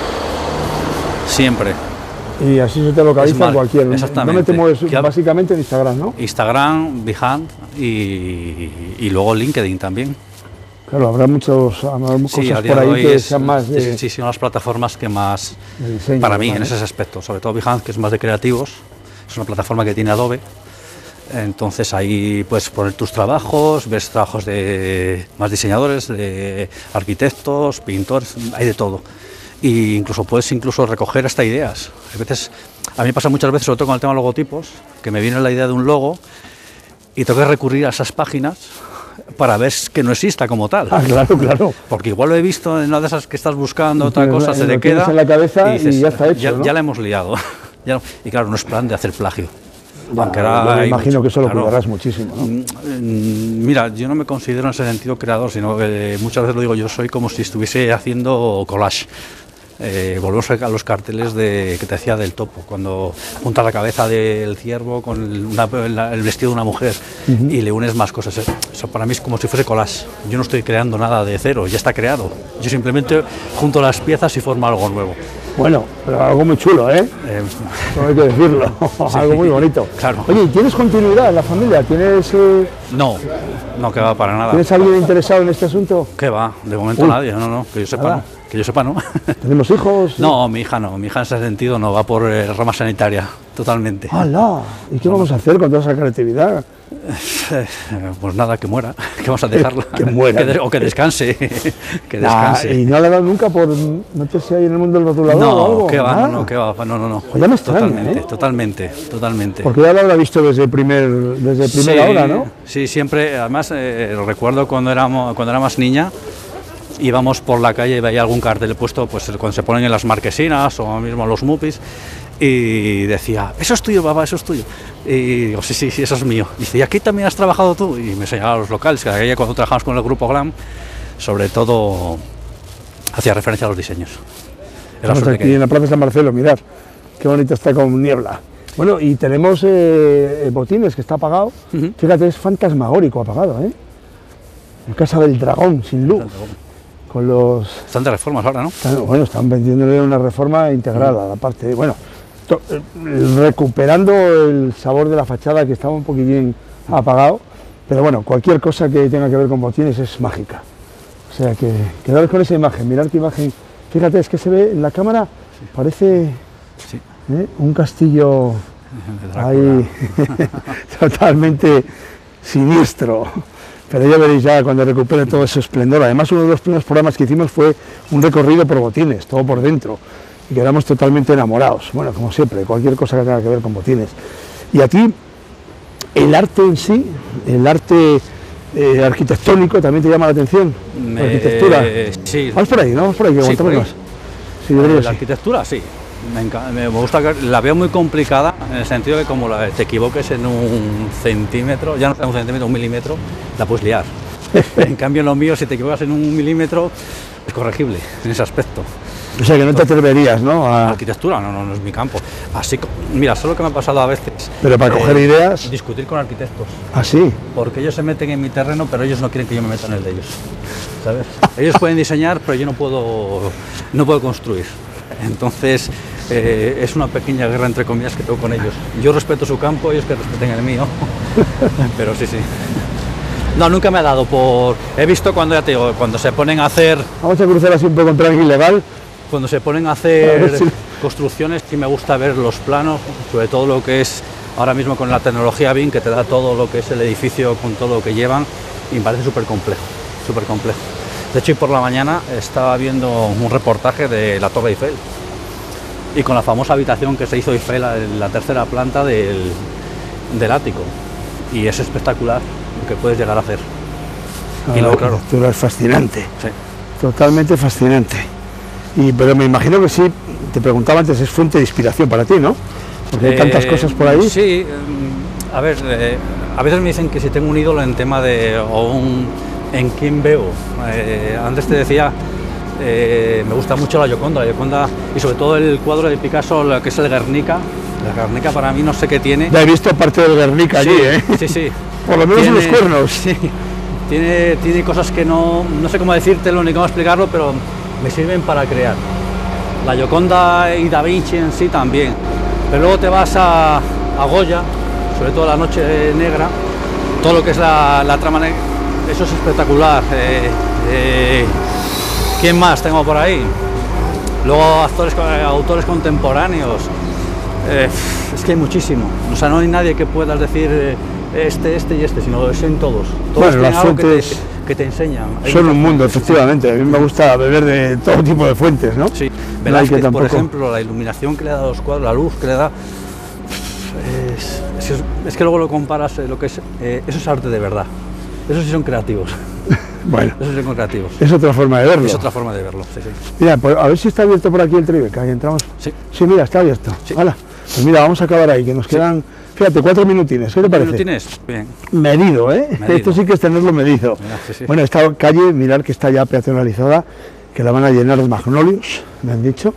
Siempre. y así se te localiza Es más, en cualquier... exactamente. No me te mueves Que hab- básicamente en Instagram, ¿no? Instagram, Behance y, y luego LinkedIn también. Claro, habrá muchos habrá Sí, a cosas día por de ahí hoy que es, sean más de, sí, sí, son las plataformas que más, de diseño. para mí, en ¿vale? ese aspecto, sobre todo Behance, que es más de creativos, es una plataforma que tiene Adobe, entonces ahí puedes poner tus trabajos, ves trabajos de más diseñadores, de arquitectos, pintores, hay de todo. Y incluso puedes incluso recoger hasta ideas. A veces, a mí me pasa muchas veces, sobre todo con el tema de logotipos, que me viene la idea de un logo y tengo que recurrir a esas páginas para ver que no exista como tal. Ah, claro, claro. Porque igual lo he visto en una de esas que estás buscando, Y otra tienes- cosa, se lo te tienes queda en la cabeza y ya está hecho, ya, ¿no? ya la hemos liado. Ya no- y claro, no es plan de hacer plagio. Ya, Aunque yo ahora me hay imagino mucho, que eso lo claro. cuidarás muchísimo, ¿no? Mm, Mira, yo no me considero en ese sentido creador, sino que muchas veces lo digo, yo soy como si estuviese haciendo collage. Eh, volvemos a los carteles de, que te decía del topo, cuando juntas la cabeza del ciervo con el, una- la- el vestido de una mujer y le unes más cosas. Eso para mí es como si fuese collage. Yo no estoy creando nada de cero, ya está creado. Yo simplemente junto las piezas y formo algo nuevo. Bueno, pero algo muy chulo, ¿eh? Eh, Todo hay que decirlo. Algo muy bonito. Claro. Oye, ¿y tienes continuidad en la familia? ¿Tienes, eh, no, no que va para nada. ¿tienes alguien interesado en este asunto? ¿Qué va? De momento Uy. nadie, no, no, que yo sepa, Nada. no. Que yo sepa, no. ¿Tenemos hijos? No, mi hija no, mi hija en ese sentido no, va por eh, rama sanitaria, totalmente. ¡Hala! ¿Y qué vamos a hacer con toda esa creatividad? Eh, Pues nada, que muera, que vamos a dejarla. Que muera. de- o que descanse, que Ah, descanse. ¿y no le ha dado nunca por meterse ahí en el mundo del rotulador o No, algo? que va, Nada. no, no, que va, no, no, no. Pues ya me extraña, totalmente, ¿eh? totalmente, totalmente. Porque ya lo habrá visto desde, primer, desde primera Sí, hora, ¿no? Sí, siempre, además eh, recuerdo cuando, éramos, cuando era más niña, íbamos por la calle y veía algún cartel puesto, pues cuando se ponen en las marquesinas o mismo en los mupis, y decía, eso es tuyo, papá, eso es tuyo. Y digo, sí, sí, sí, eso es mío. Y dice, ¿y aquí también has trabajado tú? Y me enseñaba los locales, que aquella cuando trabajamos con el grupo Glam, sobre todo hacía referencia a los diseños. Es la Estamos suerte aquí que- en la Plaza San Marcelo, mirad, qué bonito está con niebla. Bueno, y tenemos eh, Botines, que está apagado. Ujú. Fíjate, es fantasmagórico apagado, ¿eh? En Casa del Dragón, sin luz. Con los... Están de reformas ahora, ¿no? Están- Bueno, están vendiéndole una reforma integral a la parte... Bueno, to- eh, recuperando el sabor de la fachada, que estaba un poquitín apagado. Pero bueno, cualquier cosa que tenga que ver con Botines es mágica. O sea que, quedaros con esa imagen, mirad qué imagen. Fíjate, es que se ve en la cámara, parece Sí. ¿eh? un castillo De Drácula. ahí totalmente siniestro. Pero ya veréis ya cuando recupere todo ese esplendor. Además, uno de los primeros programas que hicimos fue un recorrido por Botines, todo por dentro. Y quedamos totalmente enamorados. Bueno, como siempre, cualquier cosa que tenga que ver con Botines. Y a ti, el arte en sí, el arte eh, arquitectónico, también te llama la atención. La Me- arquitectura. Sí. Vamos por ahí, ¿no? Vamos por ahí, que Sí, aguantamos por ahí. más. Sí, yo creo que La sí. arquitectura, sí. Me, enca- me gusta, que- la veo muy complicada en el sentido de que como la, te equivoques en un centímetro, ya no es un centímetro, un milímetro, la puedes liar. En cambio en lo mío, si te equivocas en un milímetro, es corregible en ese aspecto. O sea, que no te atreverías, ¿no? A... Arquitectura, no, no, no es mi campo. Así, mira, solo que me ha pasado a veces... Pero para eh, coger ideas... Discutir con arquitectos. ¿Ah, sí? Porque ellos se meten en mi terreno, pero ellos no quieren que yo me meta en el de ellos, ¿sabes? Ellos pueden diseñar, pero yo no puedo, no puedo construir. Entonces, eh, es una pequeña guerra, entre comillas, que tengo con ellos. Yo respeto su campo, ellos que respeten el mío. Pero sí, sí. No, nunca me ha dado por... He visto cuando, ya te digo, cuando se ponen a hacer... Vamos a cruzar así un poco en plan ilegal. Cuando se ponen a hacer a si... construcciones, sí me gusta ver los planos, sobre todo lo que es ahora mismo con la tecnología B I M, que te da todo lo que es el edificio con todo lo que llevan, y me parece súper complejo, súper complejo. De hecho, hoy por la mañana estaba viendo un reportaje de la Torre Eiffel, y con la famosa habitación que se hizo Eiffel en la tercera planta del, del ático, y es espectacular lo que puedes llegar a hacer. Ah, y luego, claro, la arquitectura es fascinante, sí. Totalmente fascinante. Y, pero me imagino que sí, te preguntaba antes, es fuente de inspiración para ti, ¿no? Porque hay eh, tantas cosas por ahí. Sí, a ver, eh, a veces me dicen que si tengo un ídolo en tema de, o un, en quién veo. Eh, antes te decía, eh, me gusta mucho la Gioconda, la Gioconda, y sobre todo el cuadro de Picasso, que es el Guernica. El Guernica para mí no sé qué tiene. Ya he visto parte del Guernica sí, allí, ¿eh? Sí, sí. Por lo menos tiene, en los cuernos. Sí, tiene, tiene cosas que no, no sé cómo decírtelo ni cómo explicarlo, pero me sirven para crear. La Gioconda y Da Vinci en sí también. Pero luego te vas a, a Goya, sobre todo La Noche Negra, todo lo que es la, la trama negra, eso es espectacular. Eh, eh, ¿Quién más tengo por ahí? Luego actores, autores contemporáneos. Eh, es que hay muchísimo. O sea, no hay nadie que puedas decir eh, este, este y este, sino es en todos. Todos bueno, las algo fuentes que te, que te enseñan. Hay son un mundo, efectivamente. A mí me gusta beber de todo tipo de fuentes, ¿no? Sí. Velázquez, no tampoco... por ejemplo, la iluminación que le da a los cuadros, la luz que le da, es, es, es que luego lo comparas, eh, lo que es, eh, eso es arte de verdad. Esos sí son creativos. Bueno, esos sí son creativos. Es otra forma de verlo. Es otra forma de verlo, sí, sí. Mira, pues, a ver si está abierto por aquí el Tribeca, que entramos. Sí. Sí, mira, está abierto. Sí. Hala. Pues mira, vamos a acabar ahí, que nos sí. quedan, fíjate, cuatro minutines, ¿qué te parece? Minutines, bien. Medido, ¿eh? Medido. Esto sí que es tenerlo medido. Mira, sí, sí. Bueno, esta calle, mirad que está ya peatonalizada, que la van a llenar de magnolios, me han dicho.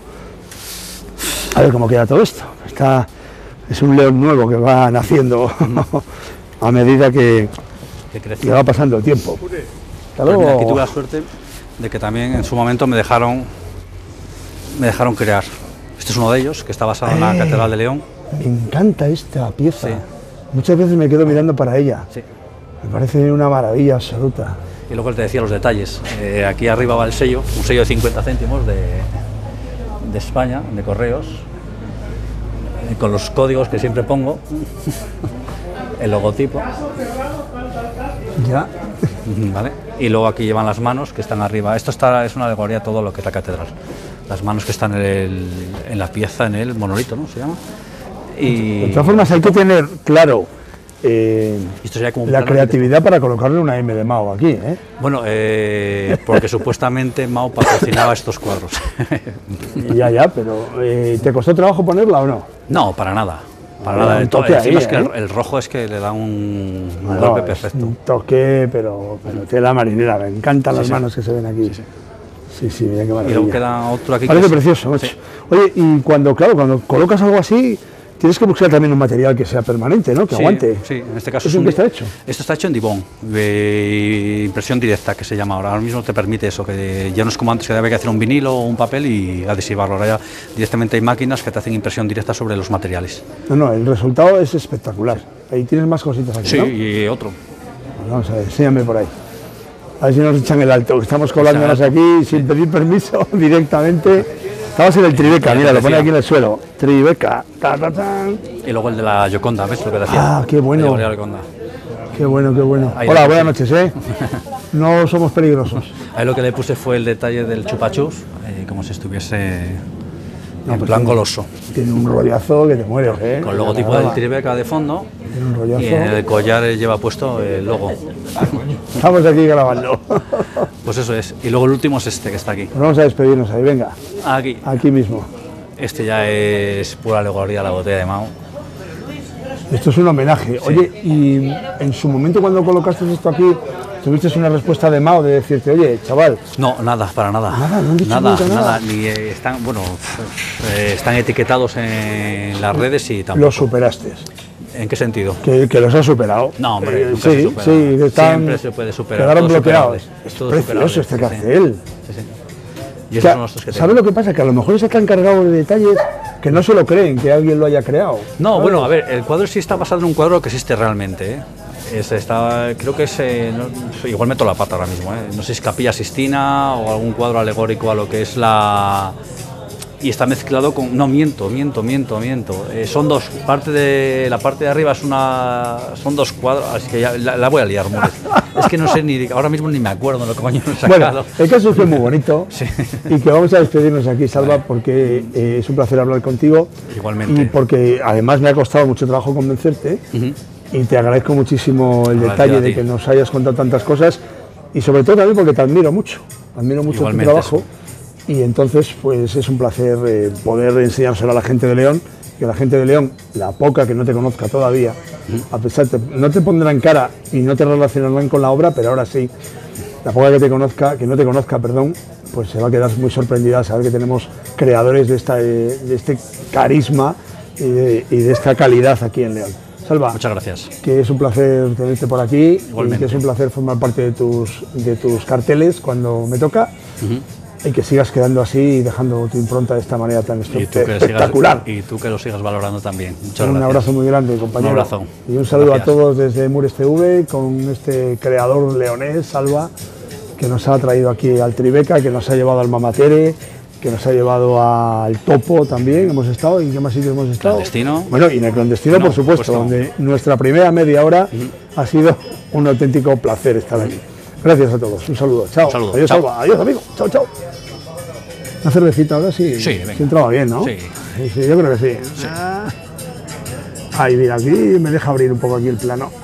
A ver cómo queda todo esto. Está, es un león nuevo que va naciendo a medida que, que va pasando el tiempo. Pues mira, aquí tuve la suerte de que también en su momento me dejaron, me dejaron crear. Este es uno de ellos, que está basado eh, en la Catedral de León. Me encanta esta pieza. Sí. Muchas veces me quedo mirando para ella. Sí. Me parece una maravilla absoluta. Y luego te decía los detalles. Eh, aquí arriba va el sello, un sello de cincuenta céntimos de, de España, de correos, eh, con los códigos que siempre pongo, el logotipo. Ya. ¿Vale? Y luego aquí llevan las manos que están arriba. Esto está, es una alegoría de todo lo que es la catedral. Las manos que están en, el, en la pieza, en el monolito, ¿no? Se llama. Y... De todas formas hay que tener claro eh, Esto sería como un la creatividad para colocarle una M de Mao aquí, ¿eh? Bueno, eh, porque supuestamente Mao patrocinaba estos cuadros. Ya, ya, pero eh, ¿te costó trabajo ponerla o no? No, para nada. Para nada. Un toque ahí, es que ¿eh? el, el rojo es que le da un, un no, golpe no, perfecto. Un toque, pero, pero tela marinera. Me encantan sí, las sí. manos que se ven aquí. Sí, sí. Sí, sí, mira qué maravilla. Y luego queda otro aquí. Parece que precioso, sí. Oye, y cuando, claro, cuando colocas algo así, tienes que buscar también un material que sea permanente, ¿no? Que sí, aguante. Sí, en este caso ¿Eso en qué está hecho? Esto está hecho en Dibond, de impresión directa, que se llama ahora. Ahora mismo te permite eso, que ya no es como antes, que había que hacer un vinilo o un papel y adhesivarlo. Ahora ya directamente hay máquinas que te hacen impresión directa sobre los materiales. No, no, el resultado es espectacular. Ahí tienes más cositas aquí, sí, ¿no? Y otro. Pues vamos a ver, enséñame por ahí. A ver si nos echan el alto, estamos colándonos aquí sin pedir permiso directamente. Estamos en el Tribeca, mira, lo pone aquí en el suelo. Tribeca. Ta, ta, ta. Y luego el de la Gioconda, ¿ves lo que decía? Ah, qué bueno. Qué bueno, qué bueno. Ahí Hola, buenas noches, ¿eh? No somos peligrosos. Ahí lo que le puse fue el detalle del chupachus, eh, como si estuviese no, en plan tiene, goloso. Tiene un rollazo que te mueres, ¿eh? Con el logotipo del Tribeca de fondo. Tiene un rollazo. Y en el collar lleva puesto el logo. Estamos aquí grabando. Pues eso es. Y luego el último es este que está aquí. Pues vamos a despedirnos ahí, venga. Aquí. Aquí mismo. Este ya es pura alegoría a la botella de Mao. Esto es un homenaje. Sí. Oye, y en su momento cuando colocaste esto aquí, ¿tuviste una respuesta de Mao de decirte, oye, chaval? No, nada, para nada. Nada, no han dicho nada, nunca nada. nada. Ni eh, están, bueno, eh, están etiquetados en las redes y tampoco. Lo superaste. ¿En qué sentido? Que, que los has superado. No, hombre, Eh, nunca sí, se supera. sí, están, Siempre se puede superar. quedaron todo bloqueados. superable, Es todo precioso este superable, sí, cartel. Sí, sí. Y O esos sea, son los que ¿sabes tengo. lo que pasa? Que a lo mejor se están cargados de detalles que no se lo creen que alguien lo haya creado. No, ¿sabes? bueno, a ver, el cuadro sí está basado en un cuadro que existe realmente, ¿eh? Es, está, creo que es, eh, no, igual meto la pata ahora mismo, ¿eh? No sé si es Capilla Sistina o algún cuadro alegórico a lo que es la... Y está mezclado con... No, miento, miento, miento, miento. Eh, son dos, parte de la parte de arriba es una... Son dos cuadros, así que ya la, la voy a liar, Mures. Es que no sé ni, ahora mismo ni me acuerdo lo que coño me he sacado. Bueno, el caso es que es muy bonito Sí. y que vamos a despedirnos aquí, Salva, porque eh, es un placer hablar contigo. Igualmente. Y porque además me ha costado mucho trabajo convencerte. Ujú. Y te agradezco muchísimo el Gracias detalle a de ti. que nos hayas contado tantas cosas y sobre todo también porque te admiro mucho, admiro mucho Igualmente, tu trabajo y entonces pues es un placer eh, poder enseñárselo a la gente de León, que la gente de León, la poca que no te conozca todavía, a pesar de no te pondrán cara y no te relacionarán con la obra, pero ahora sí, la poca que te conozca, que no te conozca, perdón, pues se va a quedar muy sorprendida al saber que tenemos creadores de, esta, eh, de este carisma y de, y de esta calidad aquí en León. Salva, Muchas gracias. que es un placer tenerte por aquí Igualmente. y que es un placer formar parte de tus, de tus carteles cuando me toca Ujú. y que sigas quedando así y dejando tu impronta de esta manera tan Y tú, que espectacular. sigas, y tú que lo sigas valorando también. Muchas Un gracias. abrazo muy grande, compañero. Un abrazo. Y un saludo Gracias. a todos desde Mures T V con este creador leonés, Salva, que nos ha traído aquí al Tribeca, que nos ha llevado al Mamatere, que nos ha llevado al Topo también, hemos estado, ¿y en qué más sitios hemos estado? Clandestino. Bueno, y en el clandestino, No, por supuesto, por supuesto. donde nuestra primera media hora ha sido un auténtico placer estar aquí. Gracias a todos, un saludo, chao. Un saludo, Adiós, chao. Salva, adiós, amigo, chao, chao. Una cervecita ahora sí, Sí, venga. sí entraba bien, ¿no? Sí. Sí, sí, yo creo que sí. Ah. Ay, mira, aquí me deja abrir un poco aquí el plano.